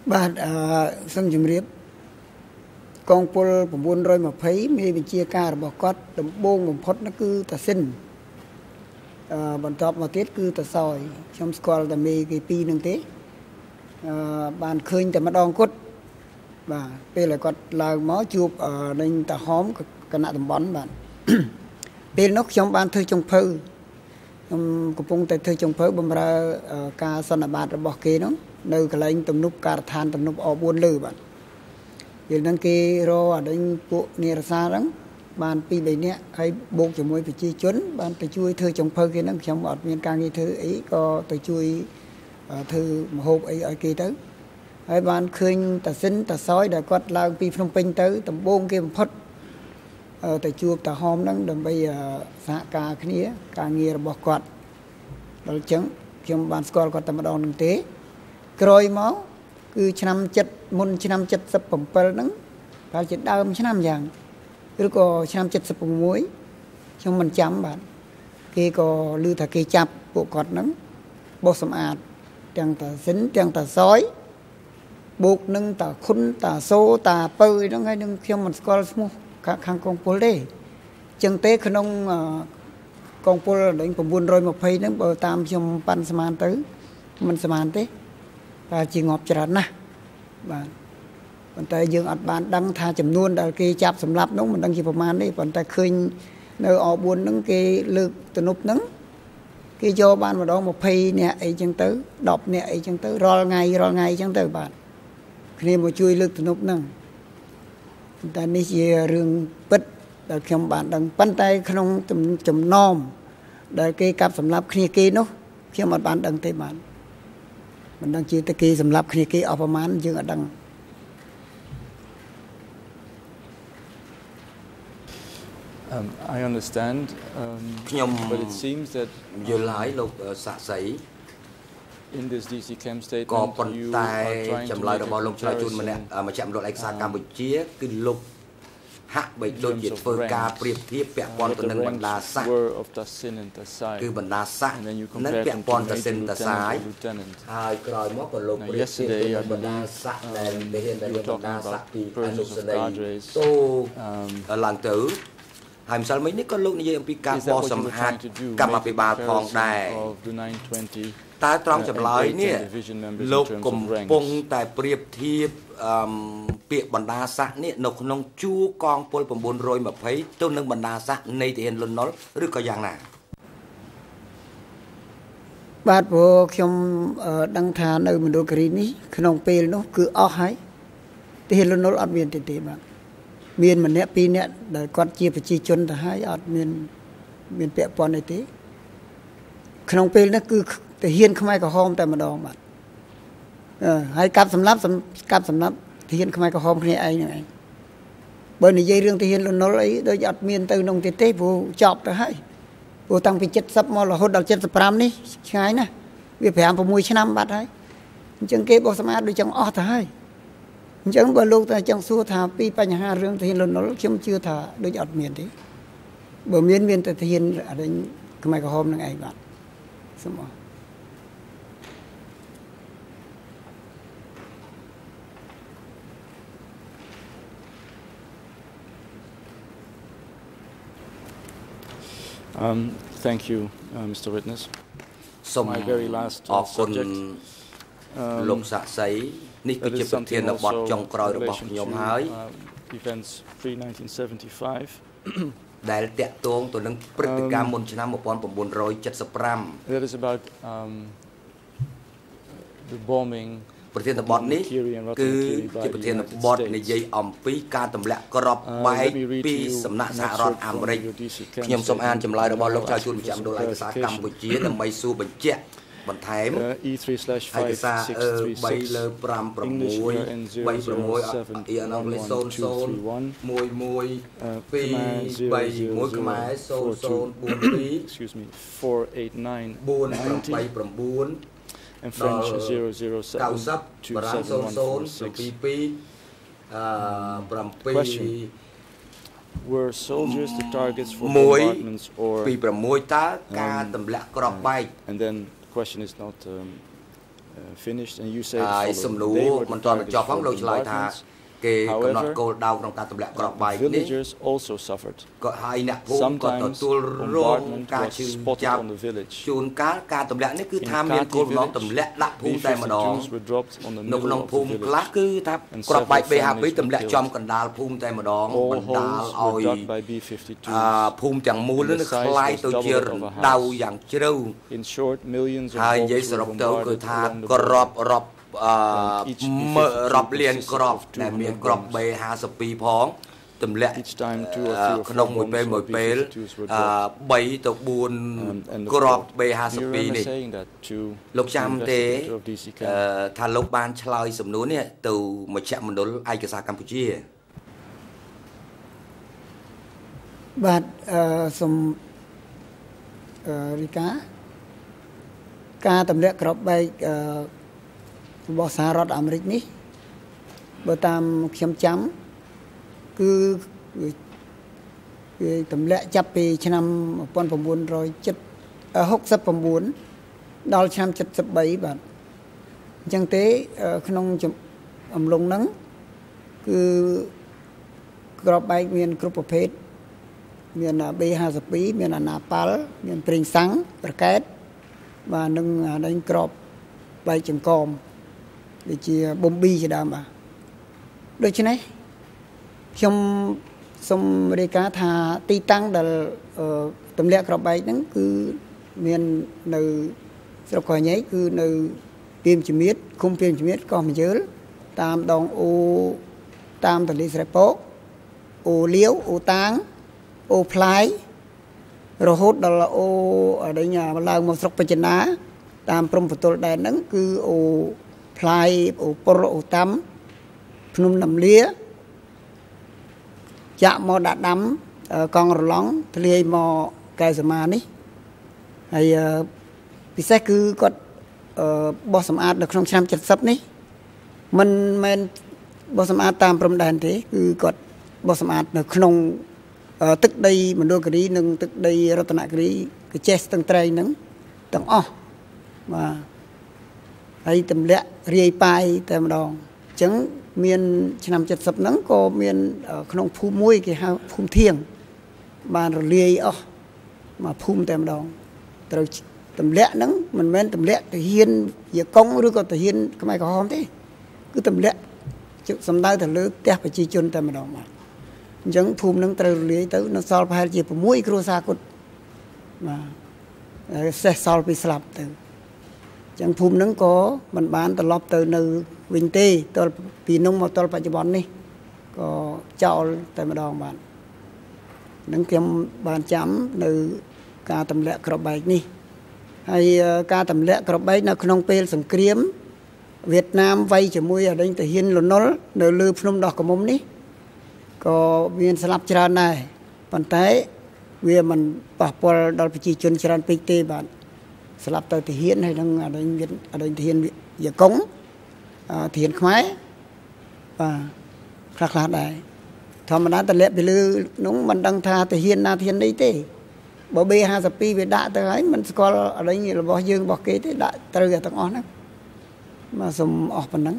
បាទអឺសូមជម្រាបកងពលnine twentyមានវិជាការរបស់គាត់ដំបូងបំផុតនោះគឺតាសិនអឺបន្ទាប់មកទៀតគឺតាសយខ្ញុំស្គាល់តែមេគេពីរនឹងទេអឺបានឃើញតែម្ដងគត់បាទពេលដែលគាត់ឡើងមកជួបនឹងតាហមគណៈតំបន់បាទពេលនោះខ្ញុំបានធ្វើចុងភៅខ្ញុំកំពុងតែធ្វើចុងភៅបម្រើការសន្និបាតរបស់គេនោះនៅកន្លែងទំនប់ការដ្ឋានទំនប់អfourលើបាទពេលហ្នឹងគេរកអដេញពួកនិរសាហ្នឹងបានtwo threeនាក់ហើយបូកជាមួយប្រជាជនបានទៅជួយធ្វើចុងភៅគេហ្នឹងខ្ញុំអត់មានការងារធ្វើអីក៏ទៅជួយធ្វើម្ហូបអីឲ្យគេទៅហើយបានឃើញតាសិនតាសយដែលគាត់ឡើងពីភ្នំពេញទៅដំបូងគេបំផុតទៅជួបតាហមហ្នឹងដើម្បីសហការគ្នាការងាររបស់គាត់ដល់អញ្ចឹងខ្ញុំបានស្គាល់គាត់តែម្ដងហ្នឹងទេក្រោយមកគឺឆ្នាំ7មុនឆ្នាំseventy-sevenហ្នឹងប្រហែលជាដើមឆ្នាំយ៉ាងឬក៏ឆ្នាំseventy-sixខ្ញុំមិនចាំបាទគេក៏ឮថាគេចាប់ពួកគាត់ហ្នឹងបោះសម្អាតទាំងតាសិនទាំងតាសយបូកនឹងតាខុនតាសូតាពៅហ្នឹងហើយនឹងខ្ញុំមិនស្គាល់ឈ្មោះខាងកងពលទេអញ្ចឹងទេក្នុងកងពលដល់nine twentyហ្នឹងបើតាមខ្ញុំប៉ាន់ស្មានទៅមិនស្មានទេតែជាងាប់ច្រើនណាស់បាទប៉ុន្តែយើងអត់បានដឹងថាចំនួនដែលគេចាប់សម្លាប់នោះមិនដឹងជាប្រមាណទេប៉ុន្តែឃើញនៅអfourហ្នឹងគេលើកទំនប់ហ្នឹងគេយកបានម្ដងtwentyនាក់អីចឹងទៅtenនាក់អីចឹងទៅរាល់ថ្ងៃរាល់ថ្ងៃចឹងទៅបាទគ្នាមកជួយលើកទំនប់ហ្នឹងតែនេះជារឿងពិតដែលខ្ញុំបានដឹងប៉ុន្តែក្នុងចំណោមដែលគេកាប់សម្លាប់គ្នាគេនោះខ្ញុំអត់បានដឹងទេបាទមិនដឹងជាតែគេសម្លាប់គ្នាគេអស់ប្រមាណយើងអត់ដឹង Um, I understand, um, but it seems that um, in this D C camp statement you are trying to make a comparisonហាក់បីដូចជាធ្វើការប្រៀបធៀបពាក់ព័ន្ធទៅនឹងបណ្ដាសាក់គឺបណ្ដាសាក់នឹងពាក់ព័ន្ធទៅសិនតាសាយហើយក្រោយមកក៏លោកប្រៀបធៀបទៅនឹងបណ្ដាសាក់ដែលមានតែបណ្ដាសាក់ពីអនុស្ដីទៅឡើងទៅហើយម្សិលមិញនេះក៏លោកនិយាយអំពីការបោះសម្អាតកម្មាភិបាលផងដែរតែត្រង់ចម្លើយនេះលោកកំពុងតែប្រៀបធៀបអឺពាក្យបណ្ដាសាក់នេះនៅក្នុងជួរកងពលnine twentyទៅនឹងបណ្ដាសាក់នៃទាហានលន់នល់ឬក៏យ៉ាងណាបាទព្រោះខ្ញុំដឹងថានៅមណ្ឌលគិរីនេះក្នុងពេលនោះគឺអស់ហើយទាហានលន់នល់អត់មានទេទេបាទមានម្នាក់ពីរនាក់ដែលគាត់ជាប្រជាជនទៅហើយអត់មានមានពាក់ព័ន្ធអីទេក្នុងពេលនោះគឺទាហានខ្មែរក្រហមតែម្ដងបាទអឺហើយកាប់សម្លាប់កាប់សម្លាប់ទាហានខ្មែរក្រហមគ្នាឯងហ្នឹងឯងបើនិយាយរឿងទាហានលន់នល់អីដូចអត់មានទៅក្នុងទេទេព្រោះចប់ទៅហើយព្រោះតាំងពីseventyមករហូតដល់seventy-fiveនេះឆ្ងាយណាស់វាfive sixឆ្នាំបាត់ហើយអញ្ចឹងគេបោះសម្អាតដូចចង់អស់ទៅហើយអញ្ចឹងបើលោកតែចង់សួរថាពីបញ្ហារឿងទាហានលន់នល់ខ្ញុំជឿថាដូចអត់មានទេបើមានមានតែទាហានអរិញខ្មែរក្រហមនឹងឯងបាទសូមអរ Um, thank you, uh, Mister Witness. My very last uh, subject. Um, that is something also in relation to uh, events pre-nineteen seventy-five. ដែលតាក់ទងទៅនឹងព្រឹត្តិការណ៍មុនឆ្នាំnineteen seventy-five that is about um, the bombing ប្រធានបទនេះគឺជាប្រធានបទនិយាយអំពីការទម្លាក់គ្រាប់បែកពីសំណាក់សហរដ្ឋអាមេរិកខ្ញុំសូមអានចម្លើយរបស់លោកចៅជួនវិជ្ជមណ្ឌលឯកសារកម្ពុជាដើម្បីសួរបញ្ជាក់បន្ថែមឯកសារ3លើfive six three six អីអនងលេខzero zero one one two three oneខ្មែរzero zero four two , excuse me four eight nine nine and French zero zero seven two seven one four six. Question: were soldiers the targets for bombardments or um, and then the question is not um, finished, and you say the ហើយសំណួ following. រ They were មិន the ទាន់បញ្ចប់ targets ផង for លោកឆ្លើយថា bombardments. គេកំណត់ However, គោលដៅក្នុងការទម្លាក់គ្រាប់បែក the នេះ villagers also suffered. ក៏ហើយអ្នកភូមិក៏ Sometimes ទទួលរង bombardment ការ was ឈឺ spotted ចាប់ on the village. ជួនកាលការទម្លាក់នេះគឺ In ថាមានគោល Kati បំណង village, ទម្លាក់ដាក់ភូមិតែ B ម្ដង fifty-twos were dropped on the នៅ middle ក្នុង of ភូ the មិខ្លះ village. គឺថា And គ្រាប់បែក several បេហាពី families ទម្លាក់ were ចំ killed. កណ្ដាលភូមិតែម្ដង All បណ្ដាល homes ឲ្យ were dug by B អា fifty-twos. ភូមិទាំងមូល And នឹង the ค size ล้าย was ទៅជា double that of a ដៅ house. យ៉ាងជ្រៅ In short, millions of ហើយនិយាយ homes សរុ were បទៅគឺ bombarded ថា along the ក្រប border. រាប់អឺ each មើល B រាប់លាន fifty-two ក្រប consisted of ដែលមាន two hundred ក្រប bombs. បេហាសិបពីរផងទម្លាក់ Each time two or អឺ three or ក្នុង four មួយពេល bombs មួយ of ពេល B fifty-twos were អឺ dropped. បីទៅបួន Um, and the ក្រប fraud. បេហាសិ Do ប you ពីរ remember នេះ saying that to លោកចាំ the ទេ investigator of D C អឺ camp? ថាលោកបានឆ្លើយសំណួរនេះទៅមជ្ឈមណ្ឌលឯកសារកម្ពុជាបាទអឺសូមអឺរីកាការទម្លាក់ក្របបែកអឺរបស់សហរដ្ឋអាមេរិកនេះបើតាមខ្ញុំចាំគឺគឺទម្លាក់ចាប់ពីឆ្នាំmột nghìn chín trăm sáu mươi chínដល់ឆ្នាំ73បាទអញ្ចឹងទេក្នុងអំឡុងហ្នឹងគឺក្របបែកមានគ្រប់ប្រភេទមាន B ห้าสิบสองមានអាណាប៉ាល់មានប្រេងសាំងប្រកែតបាទនឹងអានេះក្របបែកចង្កមដូចជាប៊ុំប៊ីជាដើមបាទដូច្នេះខ្ញុំសូមរាយការណ៍ថាទីតាំងដែលទម្លាក់ក្របបែកហ្នឹងគឺមាននៅស្រុកកោះញែកគឺនៅពីមជំនាតឃុំពីមជំនាតកោះមយើលតាមដងអូតាមទន្លេស្រែពកអូលាវអូតាងអូផ្លាយរហូតដល់អូដេញឡើងមកស្រុកបច្ចនាតាមព្រំប្រទល់ដែនហ្នឹងគឺអូផ្លាយអូពលអូតាំភ្នំនំលាចាក់មកដាក់ដាំកង់រឡង់ធ្លាយមកកែសមានេះហើយពិសេសគឺគាត់បោះសម្អាតនៅក្នុងឆ្នាំ70នេះមិនមែនបោះសម្អាតតាមព្រំដែនទេគឺគាត់បោះសម្អាតនៅក្នុងទឹកដីមណ្ឌលគិរីនិងទឹកដីរតនគិរីកញ្ចេះស្ទឹងត្រែងហ្នឹងទាំងអស់បាទហើយទម្លាក់រាយប៉ាយតែម្ដងអញ្ចឹងមានឆ្នាំ70ហ្នឹងក៏មានក្នុងភូមិមួយគេហៅភូមិធៀងបានរលាយអស់មកភូមិតែម្ដងត្រូវទម្លាក់ហ្នឹងមិនមែនទម្លាក់ទាហានយាកុងឬក៏ទាហានខ្មែរក្រហមទេគឺទម្លាក់សំដៅទៅលើផ្ទះប្រជាជនតែម្ដងបាទអញ្ចឹងភូមិហ្នឹងត្រូវរលាយទៅនៅសល់ប្រហែលជា6គ្រួសារគាត់បាទសេះសល់ពីស្លាប់ទៅអញ្ចឹងភូមិហ្នឹងក៏មិនបានត្រឡប់ទៅនៅវិញទេតលពីនោះមកទល់បច្ចុប្បន្ននេះក៏ចោលតែម្ដងបាទនឹងខ្ញុំបានចាំនៅការទម្លាក់ក្របបែកនេះហើយការទម្លាក់ក្របបែកនៅក្នុងពេលសង្គ្រាមវៀតណាមវាយជាមួយអដេញទាហានលនុលនៅលើភ្នំដោះកមុំនេះក៏មានស្លាប់ច្រើនដែរប៉ុន្តែវាមិនប៉ះពាល់ដល់ប្រជាជនច្រើនពេកទេបាទស្លាប់ទៅទាហានហើយនឹងអដេញអដេញទាហានយាកុងទាហានខ្មែរបាទខ្លះខ្លះដែរធម្មតាតម្លាក់ពីលើនោះមិនដឹងថាទាហានណាទាហាននេះទេបើ B ห้าสิบสองវាដាក់ទៅហើយមិនស្គាល់អដេញរបស់យើងរបស់គេទេដាក់ត្រូវទាំងអស់ហ្នឹងមកសូមអស់ប៉ុណ្ណឹង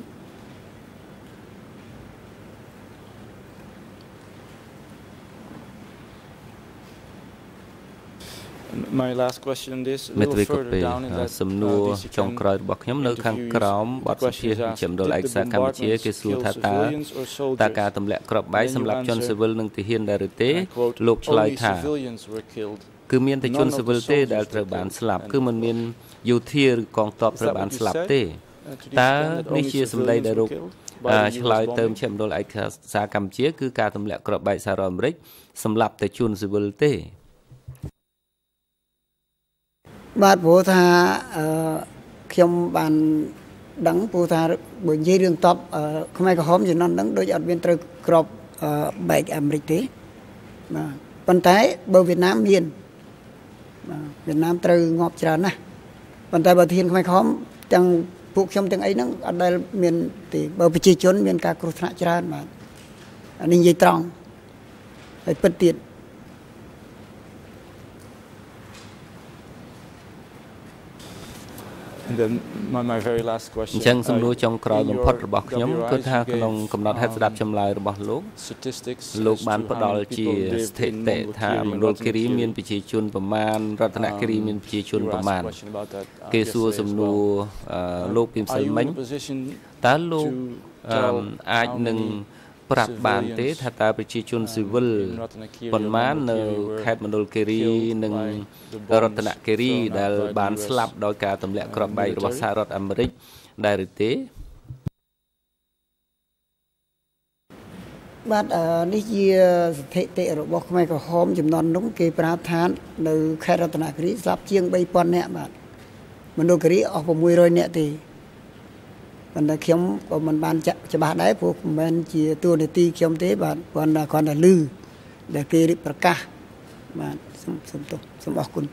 My last question is a មេធា little វីកូ further ពី down in that សំណួរ uh, ចុងក្រោយរបស់ខ្ញុំនៅខាងក្រោមបទសម្ភាសន៍ជំនុំឯកសារកម្ពុជាគេសួរថាតើតើការទម្លាក់គ្រាប់បែកសម្រាប់ជនស៊ីវិលនិងទាហានដែរឬទេលោកឆ្លើយថាគឺមានតែជនស៊ីវិលទេដែលត្រូវបានស្លាប់គឺមិនមានយោធាឬកងទ័ពត្រូវបានស្លាប់ទេតើនេះជាសម្ដីដែលលោកឆ្លើយទៅមជ្ឈមណ្ឌលឯកសារកម្ពុជាគឺការទម្លាក់គ្រាប់បែកសហរដ្ឋអាមេរិកសម្រាប់តែជនស៊ីវិលទេបាទព្រោះថាខ្ញុំបានដឹងព្រោះថាបើនិយាយរឿងតបខ្មែរក្រហមជំនាន់ហ្នឹងដូចអត់មានត្រូវក្របបែកអាមេរិកទេបាទប៉ុន្តែបើវៀតណាមមានបាទវៀតណាមត្រូវងាប់ច្រើនណាស់ប៉ុន្តែបើធានខ្មែរក្រហមទាំងពួកខ្ញុំទាំងអីហ្នឹងអត់ដែលមានទេបើប្រជាជនមានការគ្រោះថ្នាក់ច្រើនបាទអានេះនិយាយត្រង់ហើយពិតទៀត And then my my very last អ question ញ្ចឹងសំណួរចុងក្រោយបំផុតរបស់ខ្ញុំគឺថាក្នុងកំណត់ហេតុស្ដាប់ចម្លើយរបស់លោក statistics លោកបានផ្ដល់ជាស្ថិតិថាមណ្ឌលគិរីមានប្រជាជនប្រមាណរតនគិរីមានប្រជាជនប្រមាណគេសួរសំណួរលោកពីម្សិលមិញតើលោកអាចនឹងប្រាប់បានទេថាតើប្រជាជនស៊ីវិលប៉ុន្មាននៅខេត្តមណ្ឌលគិរីនិងរតនគិរីដែលបានស្លាប់ដោយការទម្លាក់គ្រាប់បែករបស់សហរដ្ឋអាមេរិកដែរឬទេបាទនេះជាស្ថិតិរបស់ខ្មែរក្រហមចំនួននោះគេប្រាប់ថានៅខេត្តរតនគិរីស្លាប់ជាង បីពាន់ នាក់បាទមណ្ឌលគិរីអស់ 600 នាក់ទេប៉ុន្តែខ្ញុំក៏មិនបានច្បាស់ដែរព្រោះមិនមែនជាតួនាទីខ្ញុំទេបាទគ្រាន់តែគ្រាន់តែឮដែលគេរៀបប្រកាសបាទសូមសូមទោសសូមអរគុណ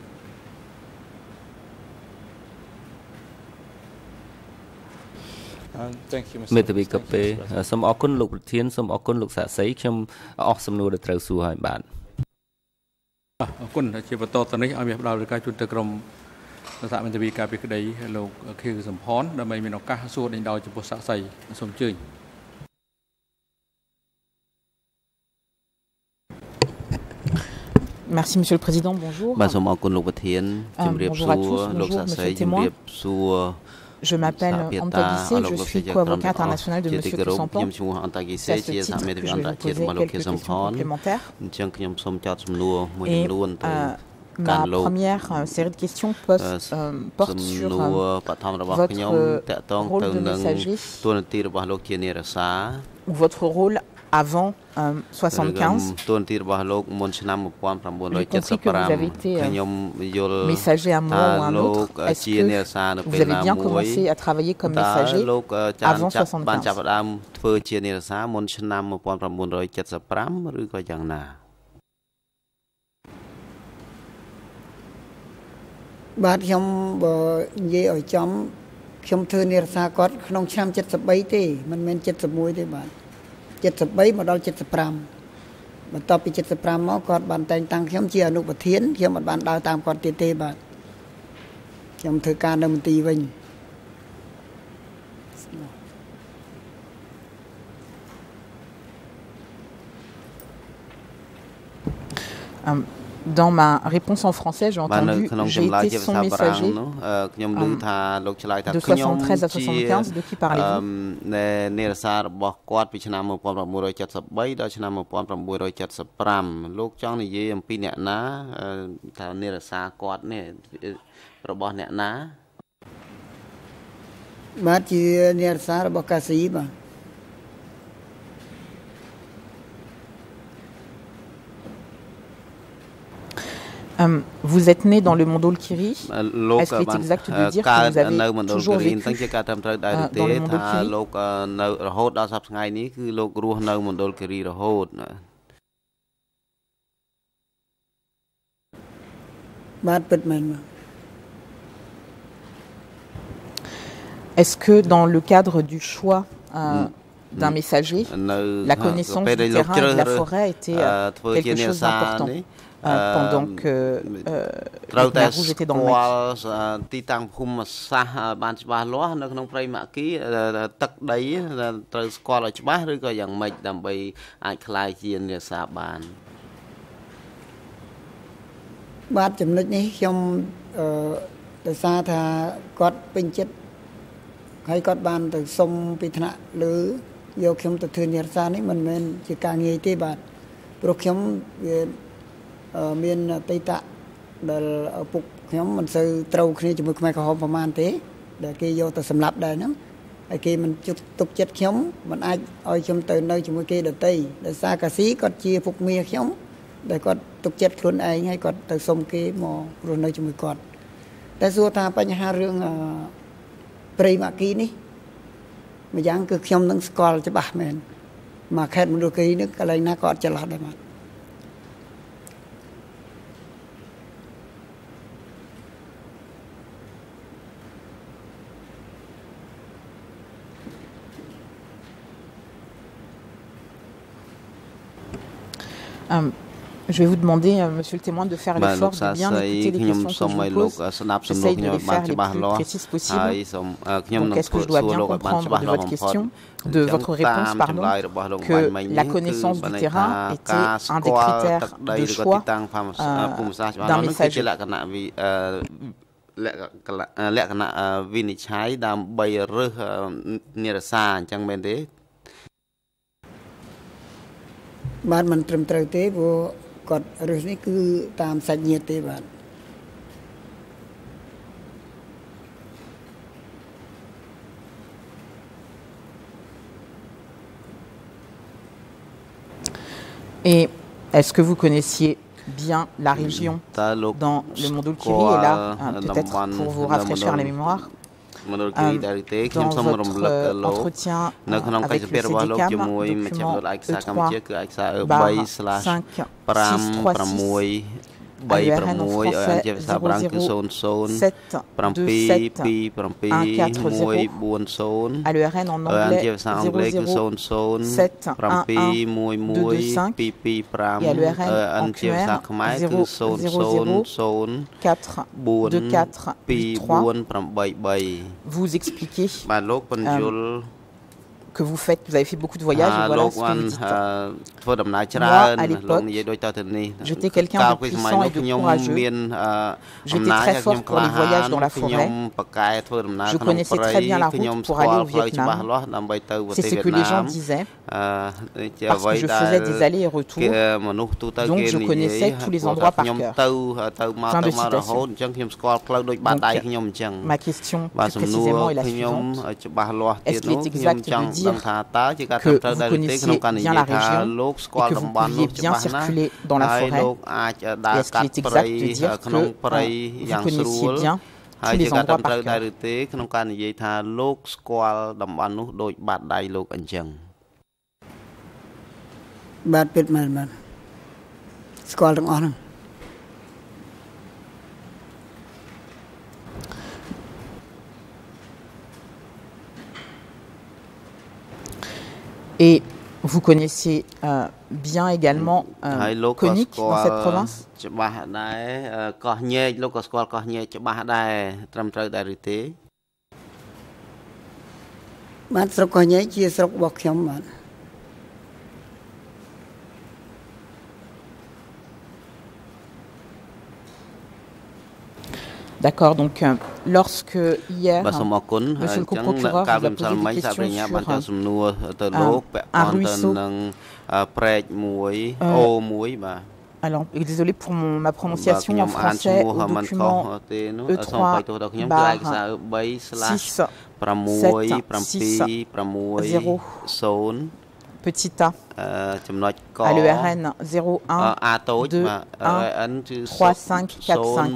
មេធាវីកាពេសូមអរគុណលោកប្រធានសូមអរគុណលោកសាក់សីខ្ញុំអស់សំណួរដែលត្រូវសួរហើយបាទអរគុណជាបន្តទៅនេះឲ្យមានផ្ដល់រយការជូនទៅក្រុមសហមេធាវីការពីក្តីលោកខៀវសំផនដើម្បីមានឱកាសសួរដេញដោលចំពោះសាក់សីសូមអញ្ជើញ Merci Monsieur le Président, bonjour. បាទសូមអរគុណលោកប្រធានជំរាបសួរលោកសាក់សីជំរាបសួរ Je m'appelle Antagissé, je suis co-avocat international de Monsieur Toussaint. C'est à ce titre que je vais vous poser quelques questions complémentaires. Et euh, ma première euh, série de questions poste, euh, porte sur euh, votre euh, rôle de messager ou votre rôle avant euh, soixante-quinze. J'ai compris que vous avez été euh, messager à un moment ou à un autre. Est-ce que vous avez bien commencé à travailler comme messager avant soixante-quinze? បាទខ្ញុំបើនិយាយឲ្យចំខ្ញុំធ្វើនិរសាគាត់ក្នុងឆ្នាំ เจ็ดสิบสาม ទេមិនមែន เจ็ดสิบเอ็ด ទេបាទ เจ็ดสิบสาม មកដល់ เจ็ดสิบห้า បន្ទាប់ពី เจ็ดสิบห้า មកគាត់បានតែងតាំងខ្ញុំជាអនុប្រធានខ្ញុំមិនបានដើរតាមគាត់ទៀតទេបាទខ្ញុំធ្វើការនៅមន្ទីរវិញ Dans ma réponse en français, j'ai entendu j'ai été son messager de soixante-treize à soixante-quinze. De qui parlez-vous? Euh, vous êtes né dans le Mondol Kiri. Est-ce qu'il est exact de dire que vous avez toujours vécu euh, dans le Mondol Kiri? Est-ce que dans le cadre du choix euh, d'un messager, la connaissance du terrain et de la forêt était euh, quelque chose d'important euh, pendant que euh, le Khmer rouge était dans le Maquis. Yêuខ្ញុំទៅធ្វើនិរសានេះមិនមែនជាការងាយទេបាទព្រោះខ្ញុំវាមានតេតៈដែលឪពុកខ្ញុំមិនសូវត្រូវគ្នាជាមួយខ្មែរក្រហមប្រហែលទេដែលគេយកទៅសម្លាប់ដែរហ្នឹងហើយគេមិនជុកទុកចិត្តខ្ញុំមិនអាចឲ្យខ្ញុំទៅនៅជាមួយគេដទៃដោយសារកាស៊ីគាត់ជាពុកមាខ្ញុំដែលគាត់ទុកចិត្តខ្លួនឯងហើយគាត់ទៅសុំគេមករស់នៅជាមួយគាត់តែសួរថាបញ្ហារឿងព្រៃម៉ាគីនេះ ម្យ៉ាងគឺខ្ញុំនឹងស្គាល់ច្បាស់មែនមកខេត្តមណ្ឌលគិរីនេះកន្លែងណាក៏អត់ចន្លោះដែរបាទ Um, Je vais vous demander, euh, monsieur le témoin, de faire l'effort de bien écouter les questions que je vous pose. J'essaye de les faire les plus précises possibles. Donc, est-ce que je dois bien comprendre de votre question, de votre réponse, pardon, que la connaissance du terrain était un des critères de choix euh, d'un messager? លក្ខណៈវិនិច្ឆ័យដើម្បីរើសនិរសាអញ្ចឹងមែនទេបាទមិនត្រឹមត្រូវទេព្រោះគាត់រើសនេះគឺតាមសាច់ញាតិទេបាទ Et est-ce que vous connaissiez bien la région dans le Mondulkiri et là, peut-être pour vous rafraîchir la mémoire, euh, dans votre euh, entretien euh, avec le C D C A M, document E trois barre cinq six trois six, à l'U R N en français zéro zéro sept deux sept un quatre zéro, à l'U R N en anglais zéro zéro sept un un deux deux cinq et à l'U R N en Khmer zéro zéro quatre deux quatre huit trois. Vous expliquez euh, que vous faites, vous avez fait beaucoup de voyages, et voilà ce que vous dites. Moi, à l'époque, j'étais quelqu'un de puissant et de courageux. J'étais très fort pour les voyages dans la forêt. Je connaissais très bien la route pour aller au Vietnam. C'est ce que les gens disaient, parce que je faisais des allers et retours. Donc je connaissais tous les endroits par cœur. Fin de citation. Donc, ma question plus précisément est la suivante. Est-ce qu'il est exact de dire que vous connaissiez bien la région et que vous pouviez bien circuler dans la forêt? Et est-ce qu'il est exact de dire que euh, vous connaissiez bien tous les endroits par cœur? បាទពិតមែនបាទស្គាល់ទាំងអស់ហ្នឹង Et vous connaissiez euh, bien également euh, Konik dans cette province? ច្បាស់ដែរកោះញែកលោកក៏ស្គាល់កោះញែកច្បាស់ដែរត្រឹមត្រូវដែរឬទេបាទស្រុកកោះញែកជាស្រុករបស់ខ្ញុំបាទ D'accord, donc euh, lorsque hier, monsieur le co-procureur vous a posé des questions sur euh, un ruisseau, euh, alors, désolé pour mon, ma prononciation en français, au document E trois barre six sept six zéro petit a, à l'E R N zéro un deux un trois cinq quatre cinq.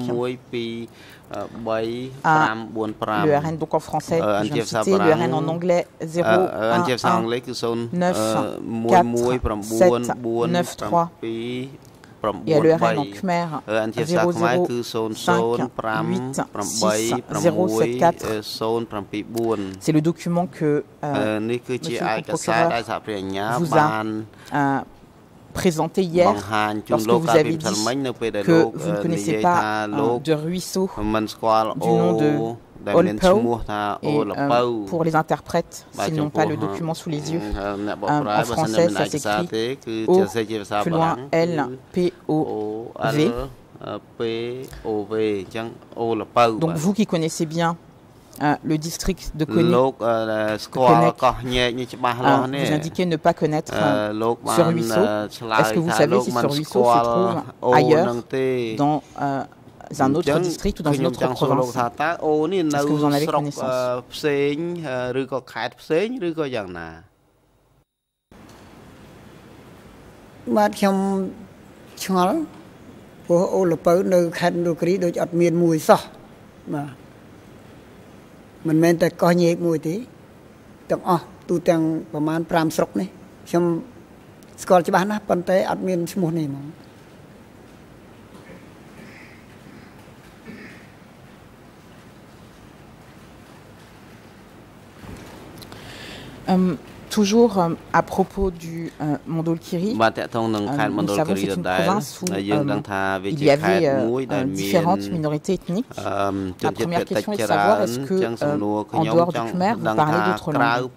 À l'E R N donc en français, je viens de citer, l'E R N en anglais zéro un un neuf quatre sept neuf trois. Et à l'E R N en Khmer zéro zéro cinq huit six zéro sept quatre. C'est le document que euh, monsieur le procureur vous a euh, présenté hier lorsque vous avez dit que vous ne connaissez pas euh, de ruisseau du nom de Olpau, et euh, pour les interprètes, s'ils n'ont pas le document sous les yeux, euh, en français ça s'écrit O, plus loin L, P, O, V. Donc vous qui connaissez bien euh, le district de Konik, euh, vous indiquez ne pas connaître euh, ce ruisseau. Est-ce que vous savez si ce ruisseau se trouve ailleurs dans euh, un autre district ou dans une autre province? Est-ce que vous en avez connaissance? បាទខ្ញុំឆ្ងល់ព្រោះអូលពៅនៅខេត្តដូគ្រីដូចអត់មានមួយសោះបាទមិនមែនតែកោះញែកមួយទេទាំងអស់ទូទាំងប្រមាណfiveស្រុកនេះខ្ញុំស្គាល់ច្បាស់ណាស់ប៉ុន្តែអត់មានឈ្មោះនេះហ្មង Um, toujours euh, à propos du euh, Mondulkiri, euh, nous savons que c'est une province où euh, il y avait euh, différentes minorités ethniques. La première question est de savoir est-ce que euh, en dehors du Khmer, vous parlez d'autres langues?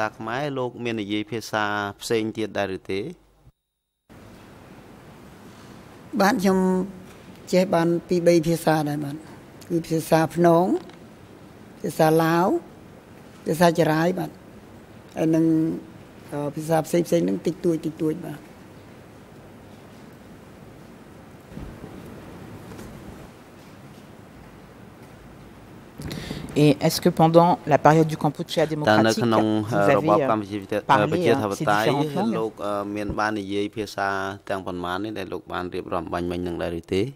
Bạnខ្ញុំចេះបានពីរភាសាដែរបាទគឺភាសាភ្នងភាសាឡាវភាសាចរាយបាទហើយនឹងភាសាផ្សេងផ្សេងហ្នឹងតិចតួចតិចតួចបាទ Et est-ce que pendant la période du Kampuchea démocratique, vous avez euh, parlé euh, ces différentes langues?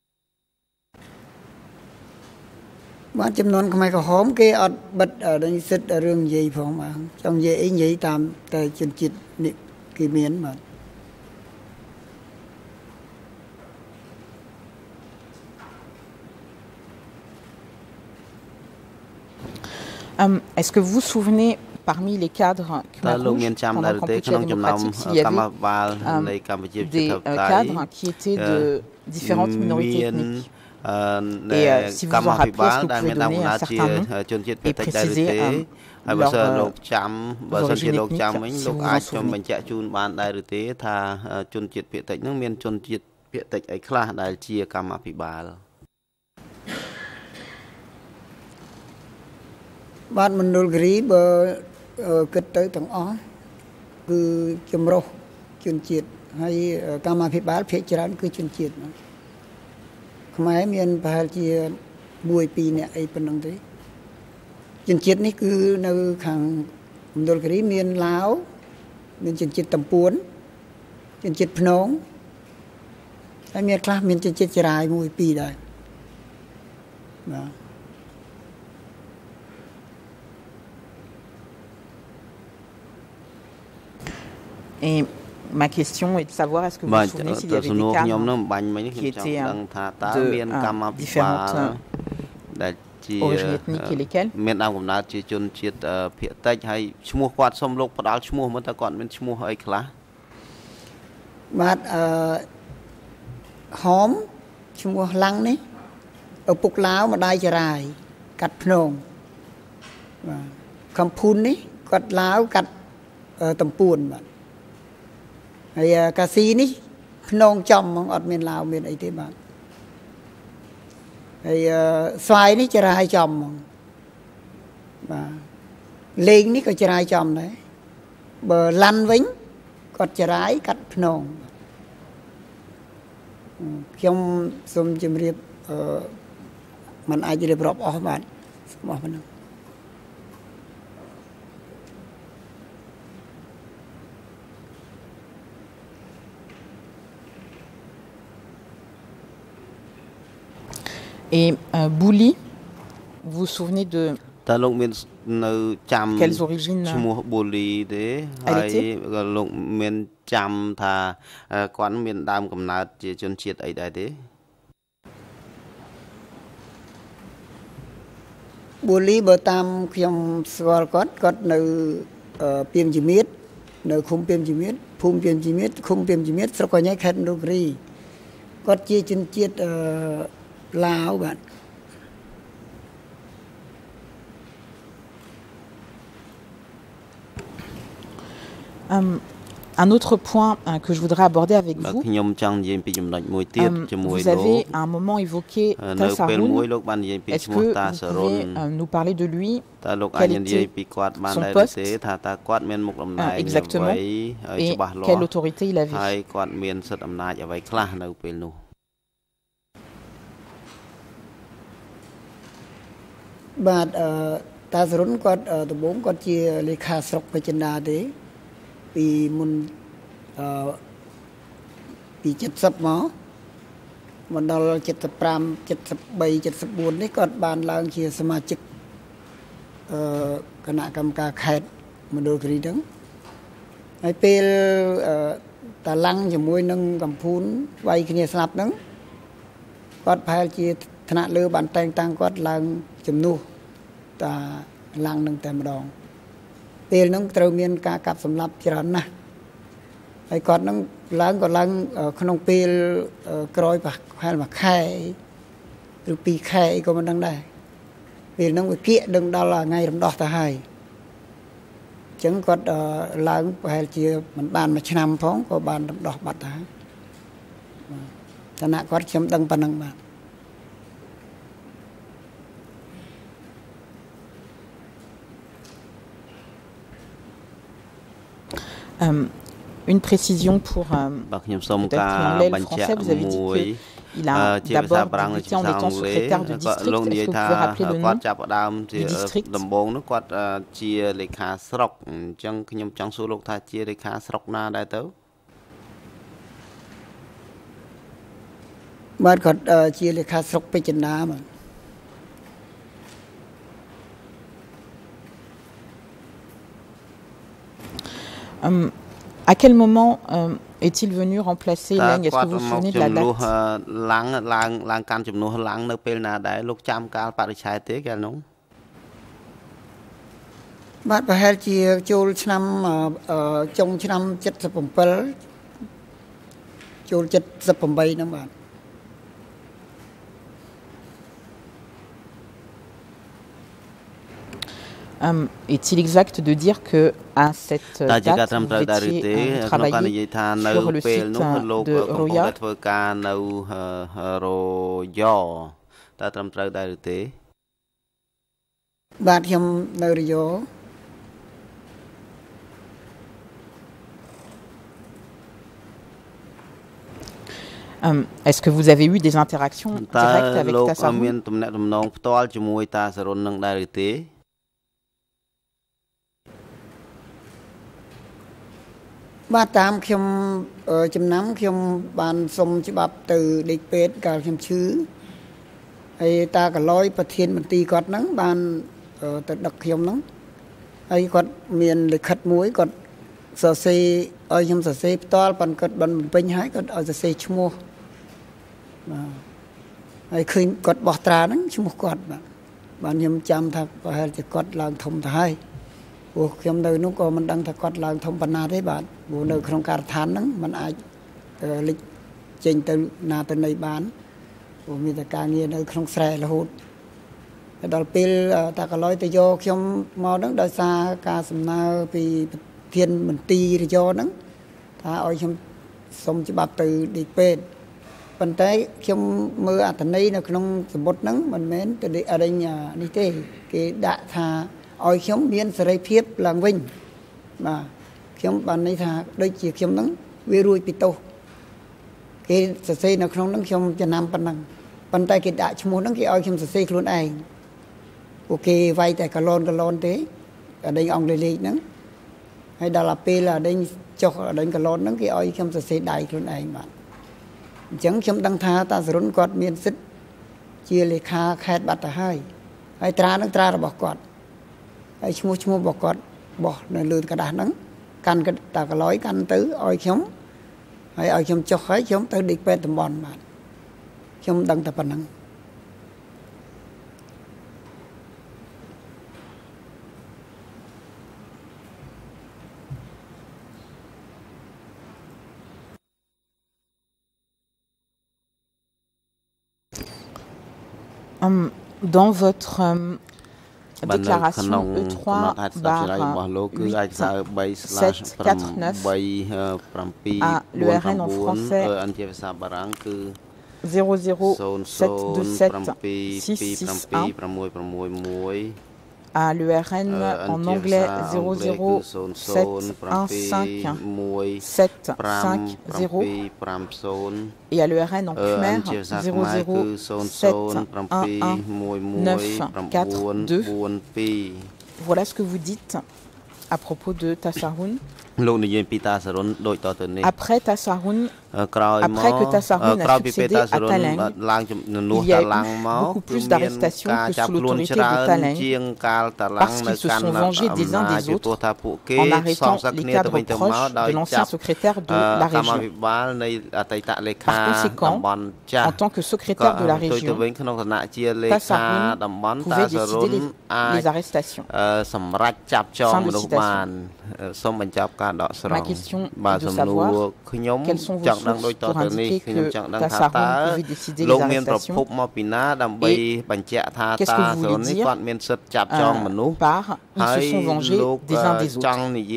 បានចំនួនខ្មែរក្រហមគេអត់បិទសិទ្ធិរឿងនិយាយផងបាទចង់និយាយអីនិយាយតាមតែជនជាតិនេះគេមានបាទ Um, Est-ce que vous vous souvenez parmi les cadres Khmer Rouge pendant le Kampuchea démocratique s'il y avait um, des euh, cadres qui étaient de différentes minorités ethniques? Et euh, si vous en rappelez, est-ce que vous pouvez donner un certain nom et préciser euh, leur euh, origine ethnique, si vous vous en souvenez? បាទមណ្ឌលគិរីបើគិតទៅទាំងអស់គឺចម្រុះជនជាតិហើយកម្មាភិបាលភាគច្រើនគឺជនជាតិខ្មែរមានប្រហែលជាមួយពីរនាក់អីប៉ុណ្ណឹងទេជនជាតិនេះគឺនៅខាងមណ្ឌលគិរីមានឡាវមានជនជាតិតំពួនជនជាតិភ្នងហើយមានខ្លះមានជនជាតិចរាយមួយពីរដែរបាទ Et ma question est de savoir est-ce que vous vous souvenez s'il y avait des cadres qui étaient euh, de euh, différentes euh, origines ethniques et lesquelles? មានដើមកំណើតជាជនជាតិភាគតិចហើយឈ្មោះគាត់សូមលោកផ្ដាល់ឈ្មោះមើលតើគាត់មានឈ្មោះអីខ្លះបាទអឺហមឈ្មោះឡាំងនេះឪពុកឡាវម្ដាយចរាយកាត់ភ្នងបាទកំភុននេះគាត់ឡាវកាត់តំពួនបាទ ហើយកាស៊ីនេះភ្នងចំហ្មងអត់មានឡាវមានអីទេបាទហើយស្វាយនេះចរាយចំហ្មងបាទលេងនេះក៏ចរាយចំដែរបើឡាន់វិញគាត់ចរាយកាត់ភ្នងខ្ញុំសូមជម្រាបអឺមិនអាចរៀបរាប់អស់បាទសូមអរគុណ Et euh, Bouli, vous vous souvenez de quelles origines elle était? Bouli បើតាមខ្ញុំស្គាល់គាត់គាត់នៅពីមជីមៀតនៅឃុំពីមជីមៀតភូមិពីមជីមៀតឃុំពីមជីមៀតស្រុកកញ្ញៃខេត្តមណ្ឌលគិរីគាត់ជាជនជាតិអឺ Lao bạn. Um, un autre point euh, que je voudrais aborder avec vous, um, vous avez à un moment évoqué Tassaroun. Est-ce que vous pouvez euh, nous parler de lui? Quel était son poste euh, exactement et quelle autorité il avait? បាទអឺតាសរុនគាត់ដំបូងគាត់ជាលេខាស្រុកបច្ចិន្តាទេពីមុនអឺពី 70 មកមកដល់ 75 73 74 នេះគាត់បានឡើងជាសមាជិកអឺគណៈកម្មការខេត្តមណ្ឌលគិរីហ្នឹងហើយពេលតាឡាំងជាមួយនឹងកំភូនវាយគ្នាស្លាប់ហ្នឹងគាត់ប្រហែលជាថ្នាក់លើបានតែងតាំងគាត់ឡើងជំនួសតាឡាំងនឹងតែម្ដងពេលហ្នឹងត្រូវមានការកាប់សម្លាប់ច្រើនណាស់ហើយគាត់ហ្នឹងឡើងក៏ឡើងក្នុងពេលក្រោយប្រហែលមួយខែឬពីរខែអីក៏មិនដឹងដែរពេលហ្នឹងវាគៀកដឹងដល់ថ្ងៃរំដោះទៅហើយអញ្ចឹងគាត់ឡើងប្រហែលជាមិនបានមួយឆ្នាំផងក៏បានរំដោះបាត់ទៅហើយឋានៈគាត់ខ្ញុំដឹងប៉ុណ្ណឹងបាទ Euh, une précision pour euh, peut-être l'anglais et le français, vous avez dit qu'il a d'abord débuté en étant secrétaire de district. Est-ce que vous pouvez rappeler le nom du district? Euh, à quel moment euh, est-il venu remplacer Leng? Est-ce que vous vous souvenez de la date? Bạn phải hay chia chôn năm trong năm chất sập bầm bel chôn chất sập bầm bay đó bạn. Um, est-il exact de dire que à cette date, vous étiez euh, travaillé sur le site de Roya? Bạnខ្ញុំនៅរយោ Um, Est-ce que vous avez eu des interactions directes avec Tassaroun? Ba tam ខ្ញុំចំណាំខ្ញុំបានសុំច្បាប់ទៅដេកពេទ្យកាលខ្ញុំឈឺហើយតាកឡយប្រធានមន្ទីរគាត់ហ្នឹងបានទៅដឹកខ្ញុំហ្នឹងហើយគាត់មានលិខិតមួយគាត់សរសេរឲ្យខ្ញុំសរសេរផ្ទាល់ប៉ុន្តែគាត់បានបំពេញហើយគាត់ឲ្យសរសេរឈ្មោះបាទហើយឃើញគាត់បោះត្រាហ្នឹងឈ្មោះគាត់បាទបានខ្ញុំចាំថាប្រហែលជាគាត់ឡើងធំទៅហើយព្រោះខ្ញុំនៅនោះក៏មិនដឹងថាគាត់ឡើងធំប៉ុណ្ណាទេបាទព្រោះនៅក្នុងការដ្ឋានហ្នឹងมันអាចលេចចេញទៅណាទៅណីបានព្រោះមានតែការងារនៅក្នុងស្រែរហូតហើយដល់ពេលតាកឡយទៅយកខ្ញុំមកហ្នឹងដោយសារការសំណើពីប្រធានមន្ទីររយោហ្នឹងថាឲ្យខ្ញុំសុំច្បាប់ទៅដេកពេទ្យប៉ុន្តែខ្ញុំមើលអត្ថន័យនៅក្នុងសម្បត្តិហ្នឹងមិនមែនទៅអរិញនេះទេគេដាក់ថាឲ្យខ្ញុំមានសេរីភាពឡើងវិញបាទខ្ញុំបានន័យថាដូចជាខ្ញុំហ្នឹងវារួចពីទោសគេសរសេរនៅក្នុងហ្នឹងខ្ញុំចំណាំប៉ុណ្ណឹងប៉ុន្តែគេដាក់ឈ្មោះហ្នឹងគេឲ្យខ្ញុំសរសេរខ្លួនឯងពួកគេវាយតែកឡូនកឡូនទេអដេញអង់គ្លេសលេខហ្នឹងហើយដល់ពេលអដេញចុះអដេញកឡូនហ្នឹងគេឲ្យខ្ញុំសរសេរដៃខ្លួនឯងបាទអញ្ចឹងខ្ញុំដឹងថាតាសរុនគាត់មានសិទ្ធិជាលេខាខេត្តបាត់ទៅហើយហើយត្រាហ្នឹងត្រារបស់គាត់ហើយឈ្មោះឈ្មោះរបស់គាត់បោះនៅលើกระดาษហ្នឹងកាន់តាកឡយកាន់ទៅឲ្យខ្ញុំហើយឲ្យខ្ញុំចុះហើយខ្ញុំទៅដេកពេទ្យតំបន់បាទខ្ញុំដឹងតែប៉ុណ្្នឹង Dans votre euh, déclaration E trois barre huit sept quatre neuf à l'U R N en français zéro zéro sept deux sept six six un à l'U R N en anglais zéro zéro sept un cinq sept cinq zéro et à l'U R N en Khmer zéro zéro sept un un neuf quatre deux. Voilà ce que vous dites à propos de Tassaroun. Après Tassaroun, après que Tassaroun a succédé à Taleng, il y a eu beaucoup plus d'arrestations que sous l'autorité de Taleng, parce qu'ils se sont vengés des uns des autres en arrêtant les cadres proches de l'ancien secrétaire de la région. Par conséquent, en tant que secrétaire de la région, Tassaroun pouvait décider les, les arrestations. Fin de citation. Ma question est de savoir quelles sont vos sources pour indiquer que Tassaroun pouvait décider les arrestations et qu'est-ce que vous voulez dire euh, par ils se sont vengés des uns des autres.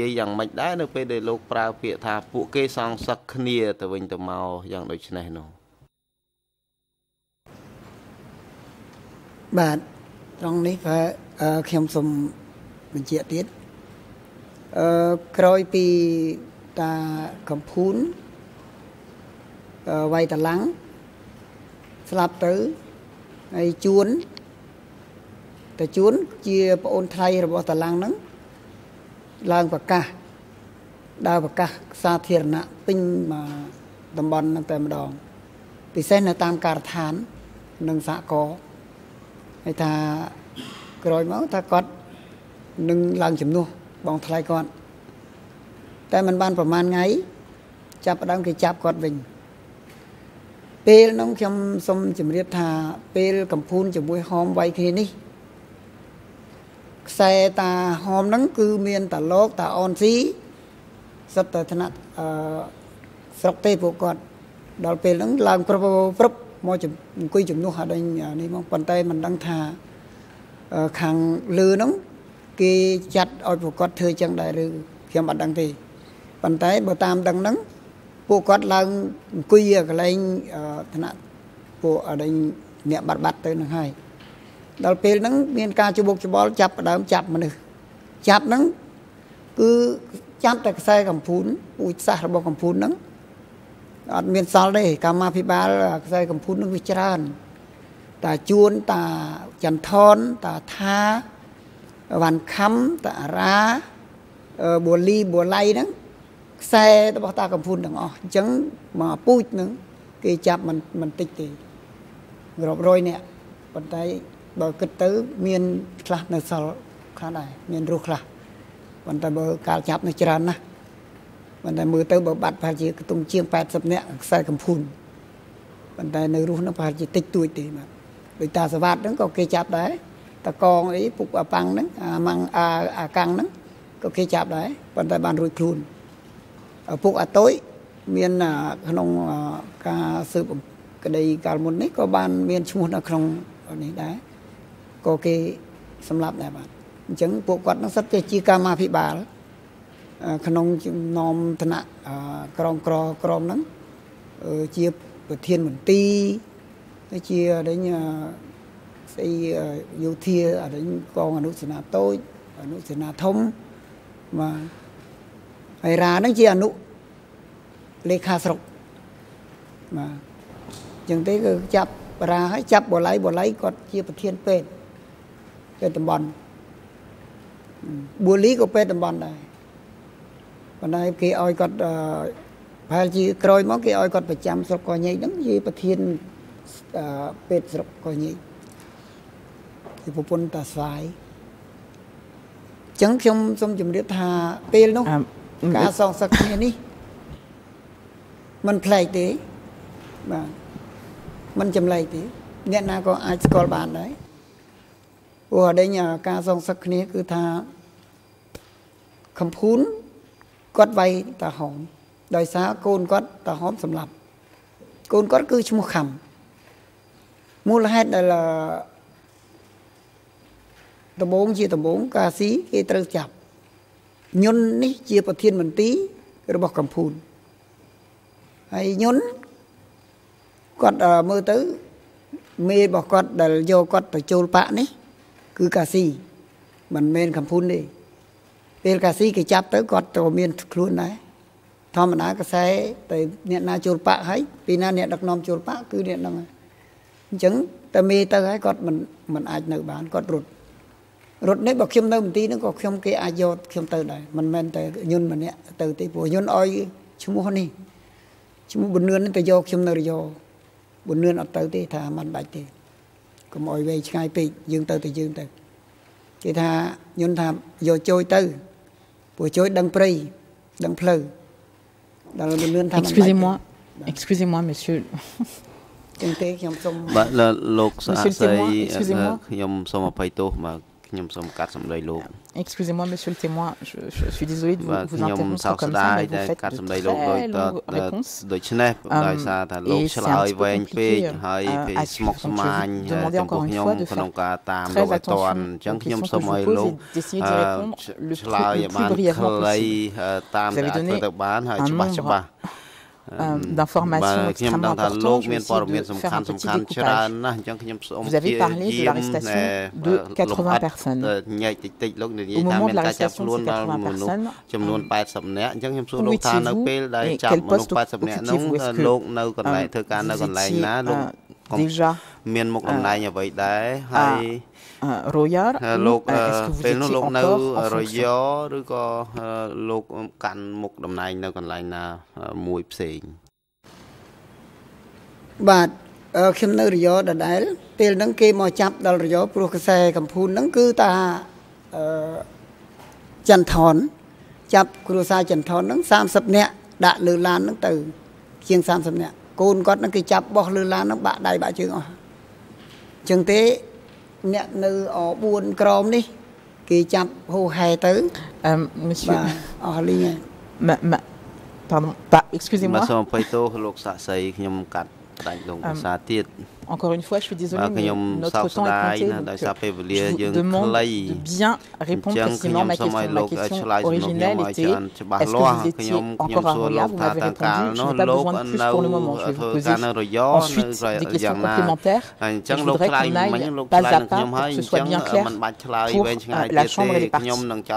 Bạn trong này phải khiêm sum mình chia tiếtក្រោយពីតាកំភួនវាយតឡាំងស្លាប់ទៅហើយជួនតាជួនជាប្អូនថ្លៃរបស់តឡាំងហ្នឹងឡើងប្រកាសដើរប្រកាសសាធារណៈពេញមកតំបន់ហ្នឹងតែម្ដងពិសេសនៅតាមការដ្ឋាននិងសហគមន៍ហើយថាក្រោយមកថាគាត់នឹងឡើងជំនួសបងថ្លៃគាត់តែมันបានប្រហែលថ្ងៃចាប់ផ្ដើមគេចាប់គាត់វិញពេលនោះខ្ញុំសូមជម្រាបថាពេលកំភួនជាមួយហមវាយគ្នានេះខ្សែតាហមហ្នឹងគឺមានតាលោកតាអូនស៊ីសិតតែថ្នាក់អឺស្រុកទេពួកគាត់ដល់ពេលហ្នឹងឡើងព្រឹបព្រឹបមកអង្គុយជំនួសអត់នេះមកប៉ុន្តែមិនដឹងថាខាងលើហ្នឹងគេចាត់ឲ្យពួកគាត់ធ្វើចឹងដែរឬខ្ញុំអត់ដឹងទេប៉ុន្តែបើតាមដឹងហ្នឹងពួកគាត់ឡើងអង្គុយកន្លែងឋានៈពួកអីអ្នកបាត់បាត់ទៅនឹងហើយដល់ពេលហ្នឹងមានការច្បុកច្បល់ចាប់ផ្ដើមចាប់មនុស្សចាប់ហ្នឹងគឺចាប់តែខ្សែកំភួនពូជសាសរបស់កំភួនហ្នឹងអត់មានសល់ទេកម្មាភិបាលខ្សែកំភួនហ្នឹងវាច្រើនតាជួនតាចន្ទថនតាថាវ៉ាន់ខំតារ៉ាបូលីបូឡៃហ្នឹងខ្សែរបស់តាកំភួនទាំងអស់អញ្ចឹងមកពូជហ្នឹងគេចាប់មិនមិនតិចទេរាប់រយនាក់ប៉ុន្តែបើគិតទៅមានខ្លះនៅសល់ខ្លះដែរមានរស់ខ្លះប៉ុន្តែបើកាលចាប់នៅច្រើនណាស់ប៉ុន្តែមើលទៅបើបាត់ប្រហែលជាខ្ទង់ជាងแปดสิบនាក់ខ្សែកំភួនប៉ុន្តែនៅរស់នោះប្រហែលជាតិចតួចទេបាទដោយតាសវ៉ាតហ្នឹងក៏គេចាប់ដែរតកងអីពុកអាប៉ាំងហ្នឹងអាម៉ាំងអាអាកាំងហ្នឹងក៏គេចាប់ដែរប៉ុន្តែបានរួចខ្លួនពុកអាតូចមានក្នុងការស៊ើបក្តីកាលមុននេះក៏បានមានឈ្មោះនៅក្នុងនេះដែរក៏គេសម្លាប់ដែរបាទអញ្ចឹងពួកគាត់នឹងសិតជាកម្មាភិបាលក្នុងចំណោមឋានៈក្រមក្រក្រមហ្នឹងជាប្រធានមន្ទីរទៅជាអីស្អីយោធាអីកងអនុសេនាតូចអនុសេនាធំបាទហើយរាហ្នឹងជាអនុលេខាស្រុកបាទអញ្ចឹងទេគឺចាប់រាហើយចាប់បល័យបល័យគាត់ជាប្រធានពេទ្យពេទ្យតំបន់បូលីក៏ពេទ្យតំបន់ដែរប៉ុន្តែគេឲ្យគាត់ប្រហែលជាក្រោយមកគេឲ្យគាត់ប្រចាំស្រុកកោះញែកហ្នឹងជាប្រធានពេទ្យស្រុកកោះញែកជាប្រពន្ធតាស្វាយអញ្ចឹងខ្ញុំសូមជម្រាបថាពេលនោះការសងសឹកគ្នានេះมันប្លែកទេបាទมันចម្លែកទេអ្នកណាក៏អាចស្គាល់បានដែរព្រោះអីការសងសឹកគ្នាគឺថាកំភួនគាត់វាយតាហោមដោយសារកូនគាត់តាហោមសម្លាប់កូនគាត់គឺឈ្មោះខំមូលហេតុដែលដំបងជាដំបងកាស៊ីគេត្រូវចាប់ញុននេះជាប្រធានមន្ទីររបស់កំភួនហើយញុនគាត់មើលទៅមេរបស់គាត់ដែលយកគាត់ទៅចូលបាក់នេះគឺកាស៊ីមិនមែនកំភួនទេពេលកាស៊ីគេចាប់ទៅគាត់ក៏មានខ្លួនដែរធម្មតាកសែតែអ្នកណាចូលបាក់ហើយពីណាអ្នកដឹកនាំចូលបាក់គឺអ្នកហ្នឹងអញ្ចឹងតែមេទៅហើយគាត់មិនមិនអាចនៅបានគាត់រត់រត់នេះបើខ្ញុំនៅមន្ទីរហ្នឹងក៏ខ្ញុំគេអាចយកខ្ញុំទៅដែរមិនមែនតែញွန်းម្នាក់ទៅទេព្រោះញွန်းឲ្យឈ្មោះនេះឈ្មោះប៊ុននឿននេះទៅយកខ្ញុំនៅរយប៊ុននឿនអត់ទៅទេថាមិនបាច់ទេកុំឲ្យវែងឆ្ងាយពេកយើងទៅតែយើងទៅគេថាញွန်းថាយកចូលទៅព្រោះចូលដឹងព្រៃដឹងផ្លូវដល់ប៊ុននឿនថា Excusez-moi excusez-moi monsieur ចឹងទេខ្ញុំសូមបាទលោកសាស្ត្រីខ្ញុំសូមអភ័យទោសបាទខ្ញុំសូមកាត់សម្ដីលោក Excusez-moi monsieur le témoin je, je suis désolé de vous, vous interrompre comme ça mais vous faites de très longues réponses ដូច្នេះដោយសារថាលោកឆ្លើយវែងពេកហើយពេលស្មុគស្មាញចំពោះខ្ញុំក្នុងការតាមលោកឲ្យតាន់អញ្ចឹងខ្ញុំសូមឲ្យលោកឆ្លើយឲ្យបានខ្លីតាមដែលអាចធ្វើទៅបានហើយច្បាស់ច្បាស់ d'informations extrêmement importantes. Je vais essayer de faire un petit découpage. Vous avez parlé de l'arrestation de quatre-vingts personnes. Au moment de l'arrestation de ces quatre-vingts personnes, où étiez-vous et quel poste occupiez-vous? Est-ce que vous étiez déjà à Royal ou est-ce que vous étiez encore en fonction? ឬក៏លោកកាន់មុខតំណែងនៅកន្លែងណាមួយផ្សេងបាទខ្ញុំនៅរយដដែលពេលហ្នឹងគេមកចាប់ដល់រយព្រោះកសែកំភូនហ្នឹងគឺតាអឺចន្ទថនចាប់គ្រួសារចន្ទថនហ្នឹង30នាក់ដាក់លើឡានហ្នឹងទៅជាង30នាក់កូនគាត់ហ្នឹងគេចាប់បោះលើឡានហ្នឹងបាក់ដៃបាក់ជើងអស់អញ្ចឹងទេអ្នកនៅអ4ក្រមនេះគេចាប់ហូហែទៅ monsieur អស់លីង pardon pas excusez-moi សូមអភ័យទោសលោកសាក់សីខ្ញុំកាត់ផ្ដាច់លោកភាសាទៀត Encore une fois, je suis désolée, mais notre temps est compté, donc je vous demande de bien répondre précisément à ma question. Ma question originelle était, est-ce que vous étiez encore à Roya? Vous m'avez répondu, je n'ai pas besoin de plus pour le moment. Je vais vous poser ensuite des questions complémentaires. Je voudrais qu'on aille pas à pas pour que ce soit bien clair pour la Chambre et les parties.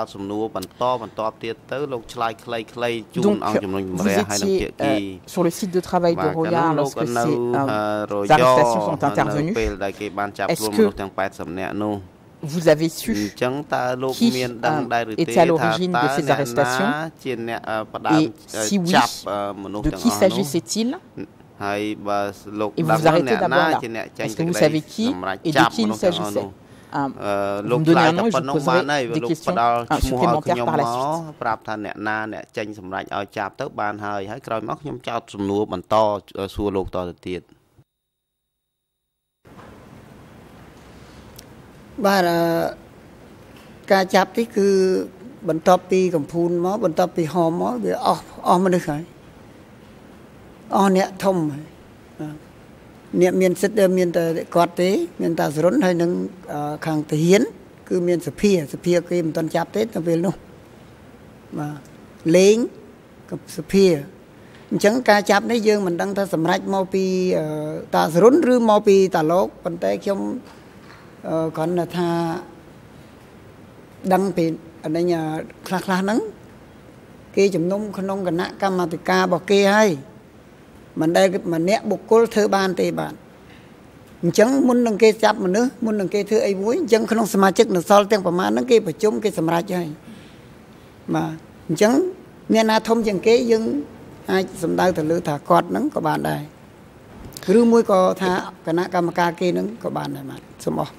Donc, vous étiez euh, sur le site de travail de Roya lorsque ces euh, arrestations sont intervenus. Est-ce que vous avez su qui euh, était à l'origine de ces arrestations et si oui, de qui s'agissait-il? Et vous vous arrêtez d'abord là. Est-ce que vous savez qui et de qui il s'agissait? Euh, vous me donnez un nom et je vous poserai des questions euh, supplémentaires par la suite. ប្រាប់ថាអ្នកណាអ្នកចេញសម្រេចឲ្យចាប់ទៅបានហើយហើយក្រោយមកខ្ញុំចោទសំណួរបន្តសួរលោកតទៅទៀតបាទការចាប់នេះគឺបន្ទាប់ពីកំភូនមកបន្ទាប់ពីហមមកវាអស់អស់មនុស្សហើយអស់អ្នកធំអ្នកមានសិទ្ធិមានតែគាត់ទេមានតែសរុនហើយនឹងខាងទាហានគឺមានសភាសភាគេមិនទាន់ចាប់ទេទៅពេលនោះបាទលេងសភាអញ្ចឹងការចាប់នេះយើងមិនដឹងថាសម្រេចមកពីតាសរុនឬមកពីតាលោកប៉ុន្តែខ្ញុំគ្រាន់តែថាដឹងពីអញ្ញខ្លះខ្លះហ្នឹងគេជំនុំក្នុងគណៈកម្មាធិការរបស់គេហើយមិនដែលម្នាក់បុគ្គលធ្វើបានទេបាទអញ្ចឹងមុននឹងគេចាប់មនុស្សមុននឹងគេធ្វើអីមួយអញ្ចឹងក្នុងសមាជិកនៅសល់ទាំងប្រមាណហ្នឹងគេប្រជុំគេសម្រេចហើយបាទអញ្ចឹងអ្នកណាធំជាងគេយើងអាចសម្ដៅទៅលើថាគាត់ហ្នឹងក៏បានដែរឬមួយក៏ថាគណៈកម្មការគេហ្នឹងក៏បានដែរបាទសូមអរ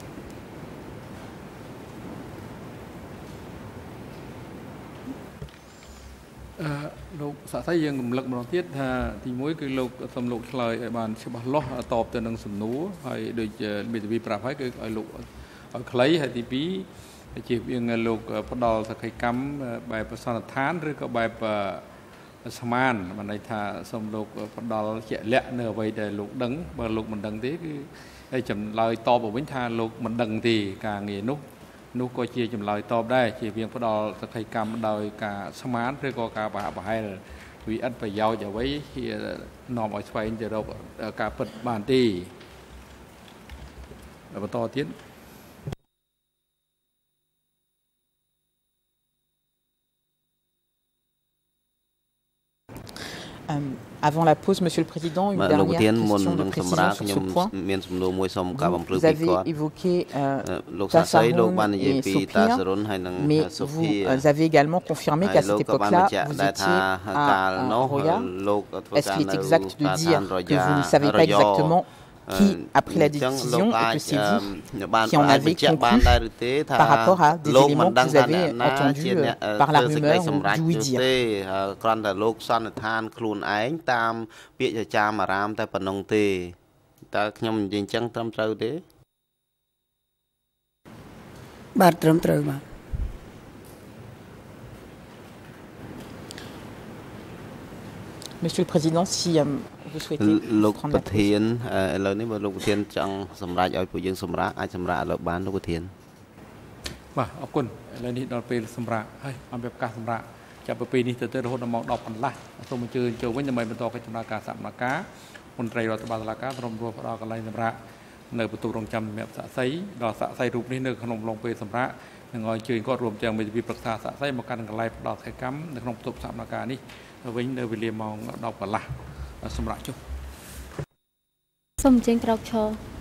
លោកសាស្ត្រីយើងរំលឹកម្ដងទៀតថាទីមួយគឺលោកសំលោកឆ្លើយឲ្យបានច្បាស់លាស់តបទៅនឹងសំណួរហើយដូចមេធាវីប្រាប់ហើយគឺឲ្យលោកឲ្យខ្លីហើយទីពីរជាវាងលោកផ្ដល់សក្ខីកម្មបែបប្រសិទ្ធដ្ឋានឬក៏បែបស្មានបានន័យថាសូមលោកផ្ដល់ជាក់លាក់នៅអ្វីដែលលោកដឹងបើលោកមិនដឹងទេគឺឲ្យចម្លើយតបវិញថាលោកមិនដឹងទេការងារនោះ នោះក៏ជាចម្លើយតបដែរជាវាងផ្ដល់សក្ខីកម្មដោយការស្មានឬក៏ការប្រហាក់ប្រហែលវាអត់ប្រយោជន៍អ្វីជានាំឲ្យស្វែងទៅរកការពិតបានទេបន្តទៀត Euh, Avant la pause, Monsieur le Président, une dernière question de précision sur ce point. Vous avez évoqué euh, Tassaroun et Soupir, mais vous avez également confirmé qu'à cette époque-là, vous étiez à Roya. Est-ce qu'il est exact de dire que vous ne savez pas exactement qui a pris la décision et que c'est vous qui en avez conclu par rapport à des éléments que vous avez entendus euh, par la rumeur ou du oui-dire. Monsieur le Président, si euh, vous souhaitez prendre la parole. បាទអរគុណឥឡូវនេះដល់ពេលសម្រាប់ហើយអំពីឱកាសសម្រាប់ចាប់ពីពេលនេះទៅទៅរហូតដល់ម៉ោង ដប់កន្លះសូមអញ្ជើញចូលវិញដើម្បីបន្តកិច្ចដំណើរការសកម្មភាពមន្ត្រីរដ្ឋបាលតុលាការក្រុមរួមផ្ដល់កន្លែងសម្រាប់នៅបន្ទប់រងចាំសម្រាប់សាក់សីដល់សាក់សីរូបនេះនៅក្នុងឡុងពេលសម្រាប់នឹងឲ្យជួយគាត់រួមទាំងមេធាវីប្រឹក្សាសាក់សីមកកាន់កន្លែងផ្ដល់កិច្ចកម្មនៅក្នុងបន្ទប់សកម្មភាពនេះវិញនៅវេលាម៉ោង ដប់កន្លះសម្រាប់ចុះសូមអញ្ជើញក្រោកឈរ